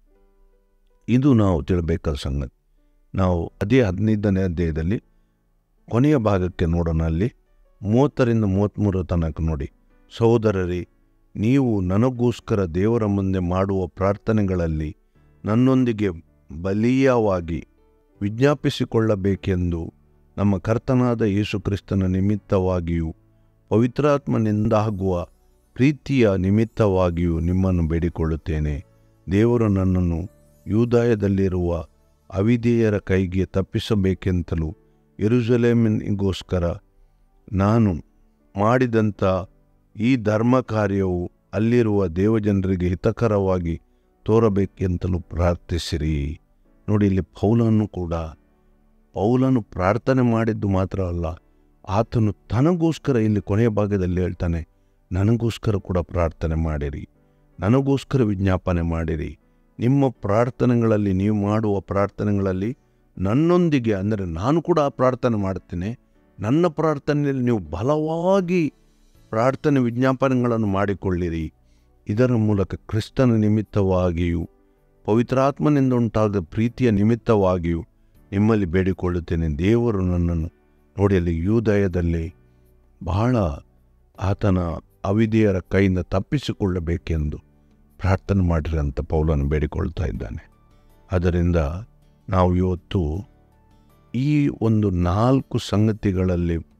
ಇದು ನಾವು ತಿಳಬೇಕಾದ ಸಂಗತಿ. ನಾವು ಅದೇ ಹದಿನೈದನೇ ಅಧ್ಯಾಯದಲ್ಲಿ ಕೊನೆಯ ಭಾಗಕ್ಕೆ ನೋಡೋಣ. ಅಲ್ಲಿ ಮೂವತ್ತರಿಂದ ಮೂವತ್ತ್ಮೂರ ತನಕ ನೋಡಿ. ಸಹೋದರರೇ, ನೀವು ನನಗೋಸ್ಕರ ದೇವರ ಮುಂದೆ ಮಾಡುವ ಪ್ರಾರ್ಥನೆಗಳಲ್ಲಿ ನನ್ನೊಂದಿಗೆ ಬಲೀಯವಾಗಿ ವಿಜ್ಞಾಪಿಸಿಕೊಳ್ಳಬೇಕೆಂದು ನಮ್ಮ ಕರ್ತನಾದ ಯೇಸು ಕ್ರಿಸ್ತನ ನಿಮಿತ್ತವಾಗಿಯೂ ಪವಿತ್ರಾತ್ಮನಿಂದಾಗುವ ಪ್ರೀತಿಯ ನಿಮಿತ್ತವಾಗಿಯೂ ನಿಮ್ಮನ್ನು ಬೇಡಿಕೊಳ್ಳುತ್ತೇನೆ. ದೇವರು ನನ್ನನ್ನು ಯೂದಾಯದಲ್ಲಿರುವ ಅವಿಧೇಯರ ಕೈಗೆ ತಪ್ಪಿಸಬೇಕೆಂತಲೂ ಯೆರೂಸಲೇಮಿಗೋಸ್ಕರ ನಾನು ಮಾಡಿದಂಥ ಈ ಧರ್ಮ ಕಾರ್ಯವು ಅಲ್ಲಿರುವ ದೇವಜನರಿಗೆ ಹಿತಕರವಾಗಿ ತೋರಬೇಕೆಂತಲೂ ಪ್ರಾರ್ಥಿಸಿರಿ. ನೋಡಿ, ಇಲ್ಲಿ ಪೌಲನು ಕೂಡ ಪೌಲನು ಪ್ರಾರ್ಥನೆ ಮಾಡಿದ್ದು ಮಾತ್ರ ಅಲ್ಲ, ಆತನು ತನಗೋಸ್ಕರ ಇಲ್ಲಿ ಕೊನೆಯ ಭಾಗದಲ್ಲಿ ಹೇಳ್ತಾನೆ, ನನಗೋಸ್ಕರ ಕೂಡ ಪ್ರಾರ್ಥನೆ ಮಾಡಿರಿ, ನನಗೋಸ್ಕರ ವಿಜ್ಞಾಪನೆ ಮಾಡಿರಿ. ನಿಮ್ಮ ಪ್ರಾರ್ಥನೆಗಳಲ್ಲಿ, ನೀವು ಮಾಡುವ ಪ್ರಾರ್ಥನೆಗಳಲ್ಲಿ ನನ್ನೊಂದಿಗೆ, ಅಂದರೆ ನಾನು ಕೂಡ ಪ್ರಾರ್ಥನೆ ಮಾಡ್ತೇನೆ, ನನ್ನ ಪ್ರಾರ್ಥನೆಯಲ್ಲಿ ನೀವು ಬಲವಾಗಿ ಪ್ರಾರ್ಥನೆ ವಿಜ್ಞಾಪನೆಗಳನ್ನು ಮಾಡಿಕೊಳ್ಳಿರಿ. ಇದರ ಮೂಲಕ ಕ್ರಿಸ್ತನ ನಿಮಿತ್ತವಾಗಿಯೂ ಪವಿತ್ರಾತ್ಮನಿಂದ ಉಂಟಾದ ಪ್ರೀತಿಯ ನಿಮಿತ್ತವಾಗಿಯೂ ನಿಮ್ಮಲ್ಲಿ ಬೇಡಿಕೊಳ್ಳುತ್ತೇನೆ. ದೇವರು ನನ್ನನ್ನು ನೋಡಿ, ಅಲ್ಲಿ ಯೂದಯದಲ್ಲಿ ಬಹಳ ಆತನ ಅವಿಧೇಯರ ಕೈಯಿಂದ ತಪ್ಪಿಸಿಕೊಳ್ಳಬೇಕೆಂದು ಪ್ರಾರ್ಥನೆ ಮಾಡಿರಿ ಅಂತ ಪೌಲನು ಬೇಡಿಕೊಳ್ತಾ ಇದ್ದಾನೆ. ಅದರಿಂದ ನಾವು ಇವತ್ತು ಈ ಒಂದು ನಾಲ್ಕು ಸಂಗತಿಗಳಲ್ಲಿ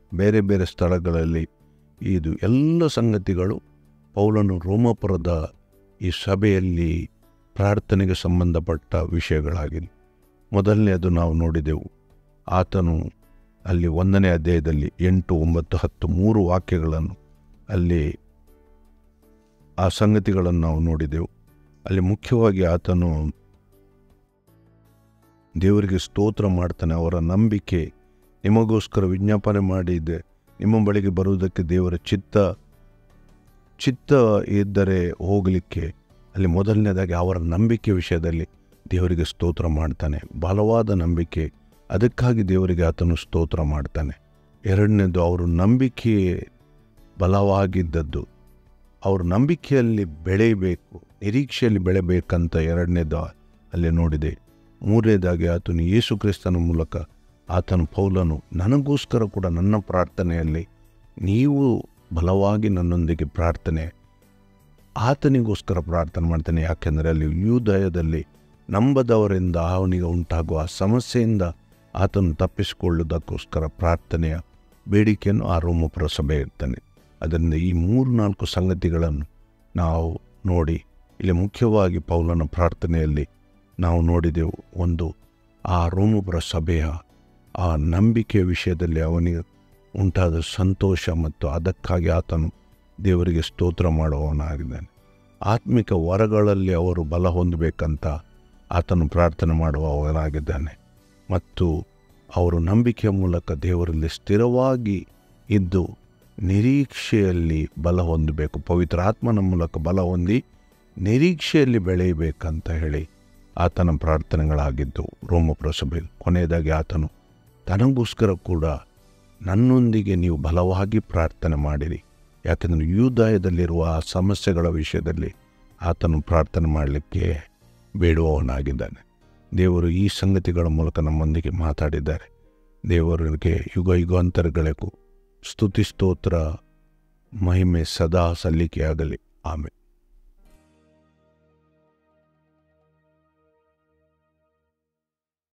ಬೇರೆ ಬೇರೆ ಸ್ಥಳಗಳಲ್ಲಿ ಇದು ಎಲ್ಲ ಸಂಗತಿಗಳು ಪೌಲನು ರೋಮಾಪುರದ ಈ ಸಭೆಯಲ್ಲಿ ಪ್ರಾರ್ಥನೆಗೆ ಸಂಬಂಧಪಟ್ಟ ವಿಷಯಗಳಾಗಿವೆ. ಮೊದಲನೆಯದು ನಾವು ನೋಡಿದೆವು, ಆತನು ಅಲ್ಲಿ ಒಂದನೇ ಅಧ್ಯಾಯದಲ್ಲಿ ಎಂಟು ಒಂಬತ್ತು ಹತ್ತು ಮೂರು ವಾಕ್ಯಗಳನ್ನು ಅಲ್ಲಿ ಆ ಸಂಗತಿಗಳನ್ನು ನಾವು ನೋಡಿದೆವು. ಅಲ್ಲಿ ಮುಖ್ಯವಾಗಿ ಆತನು ದೇವರಿಗೆ ಸ್ತೋತ್ರ ಮಾಡ್ತಾನೆ. ಅವರ ನಂಬಿಕೆ ನಿಮಗೋಸ್ಕರ ವಿಜ್ಞಾಪನೆ ಮಾಡಿದೆ, ನಿಮ್ಮ ಬಳಿಗೆ ಬರುವುದಕ್ಕೆ ದೇವರ ಚಿತ್ತ ಚಿತ್ತ ಇದ್ದರೆ ಹೋಗಲಿಕ್ಕೆ. ಅಲ್ಲಿ ಮೊದಲನೇದಾಗಿ ಅವರ ನಂಬಿಕೆ ವಿಷಯದಲ್ಲಿ ದೇವರಿಗೆ ಸ್ತೋತ್ರ ಮಾಡ್ತಾನೆ, ಬಲವಾದ ನಂಬಿಕೆ, ಅದಕ್ಕಾಗಿ ದೇವರಿಗೆ ಆತನು ಸ್ತೋತ್ರ ಮಾಡ್ತಾನೆ. ಎರಡನೇದು, ಅವರು ನಂಬಿಕೆ ಬಲವಾಗಿದ್ದದ್ದು, ಅವ್ರ ನಂಬಿಕೆಯಲ್ಲಿ ಬೆಳೆಯಬೇಕು, ನಿರೀಕ್ಷೆಯಲ್ಲಿ ಬೆಳೆಬೇಕಂತ ಎರಡನೇದು ಅಲ್ಲಿ ನೋಡಿದೆ. ಮೂರನೇದಾಗಿ ಆತನು ಯೇಸು ಕ್ರಿಸ್ತನ ಮೂಲಕ ಆತನು ಪೌಲನು ನನಗೋಸ್ಕರ ಕೂಡ ನನ್ನ ಪ್ರಾರ್ಥನೆಯಲ್ಲಿ ನೀವು ಬಲವಾಗಿ ನನ್ನೊಂದಿಗೆ ಪ್ರಾರ್ಥನೆ ಆತನಿಗೋಸ್ಕರ ಪ್ರಾರ್ಥನೆ ಮಾಡ್ತಾನೆ. ಯಾಕೆಂದರೆ ಅಲ್ಲಿ ಯೂದಯದಲ್ಲಿ ನಂಬದವರಿಂದ ಅವನಿಗೆ ಉಂಟಾಗುವ ಸಮಸ್ಯೆಯಿಂದ ಆತನು ತಪ್ಪಿಸಿಕೊಳ್ಳುವುದಕ್ಕೋಸ್ಕರ ಪ್ರಾರ್ಥನೆಯ ಬೇಡಿಕೆಯನ್ನು ಆ ರೋಮಾಪುರ ಸಭೆ ಇರ್ತಾನೆ. ಅದರಿಂದ ಈ ಮೂರು ನಾಲ್ಕು ಸಂಗತಿಗಳನ್ನು ನಾವು ನೋಡಿ ಇಲ್ಲಿ ಮುಖ್ಯವಾಗಿ ಪೌಲನ ಪ್ರಾರ್ಥನೆಯಲ್ಲಿ ನಾವು ನೋಡಿದೆವು. ಒಂದು, ಆ ರೋಮಾಪುರ ಸಭೆಯ ಆ ನಂಬಿಕೆಯ ವಿಷಯದಲ್ಲಿ ಅವನಿಗೆ ಉಂಟಾದ ಸಂತೋಷ ಮತ್ತು ಅದಕ್ಕಾಗಿ ಆತನು ದೇವರಿಗೆ ಸ್ತೋತ್ರ ಮಾಡುವವನಾಗಿದ್ದಾನೆ. ಆತ್ಮಿಕ ವರಗಳಲ್ಲಿ ಅವರು ಬಲ ಹೊಂದಬೇಕಂತ ಆತನು ಪ್ರಾರ್ಥನೆ ಮಾಡುವವನಾಗಿದ್ದಾನೆ. ಮತ್ತು ಅವರು ನಂಬಿಕೆಯ ಮೂಲಕ ದೇವರಲ್ಲಿ ಸ್ಥಿರವಾಗಿ ಇದ್ದು ನಿರೀಕ್ಷೆಯಲ್ಲಿ ಬಲ ಹೊಂದಬೇಕು, ಪವಿತ್ರ ಆತ್ಮನ ಮೂಲಕ ಬಲ ಹೊಂದಿ ನಿರೀಕ್ಷೆಯಲ್ಲಿ ಬೆಳೆಯಬೇಕಂತ ಹೇಳಿ ಆತನ ಪ್ರಾರ್ಥನೆಗಳಾಗಿದ್ದು ರೋಮಾಪುರ ಸಭೆಯಲ್ಲಿ. ಕೊನೆಯದಾಗಿ ಆತನು ತನಗೋಸ್ಕರ ಕೂಡ ನನ್ನೊಂದಿಗೆ ನೀವು ಬಲವಾಗಿ ಪ್ರಾರ್ಥನೆ ಮಾಡಿರಿ, ಯಾಕೆಂದರೆ ಯೂದಾಯದಲ್ಲಿರುವ ಆ ಸಮಸ್ಯೆಗಳ ವಿಷಯದಲ್ಲಿ ಆತನು ಪ್ರಾರ್ಥನೆ ಮಾಡಲಿಕ್ಕೆ ಬೇಡುವವನಾಗಿದ್ದಾನೆ. ದೇವರು ಈ ಸಂಗತಿಗಳ ಮೂಲಕ ನಮ್ಮೊಂದಿಗೆ ಮಾತಾಡಿದ್ದಾರೆ. ದೇವರಿಗೆ ಯುಗ ಯುಗಾಂತರಗಳಿಗೂ ಸ್ತುತಿ ಸ್ತೋತ್ರ ಮಹಿಮೆ ಸದಾ ಸಲ್ಲಿಕೆಯಾಗಲಿ. ಆಮೆನ್.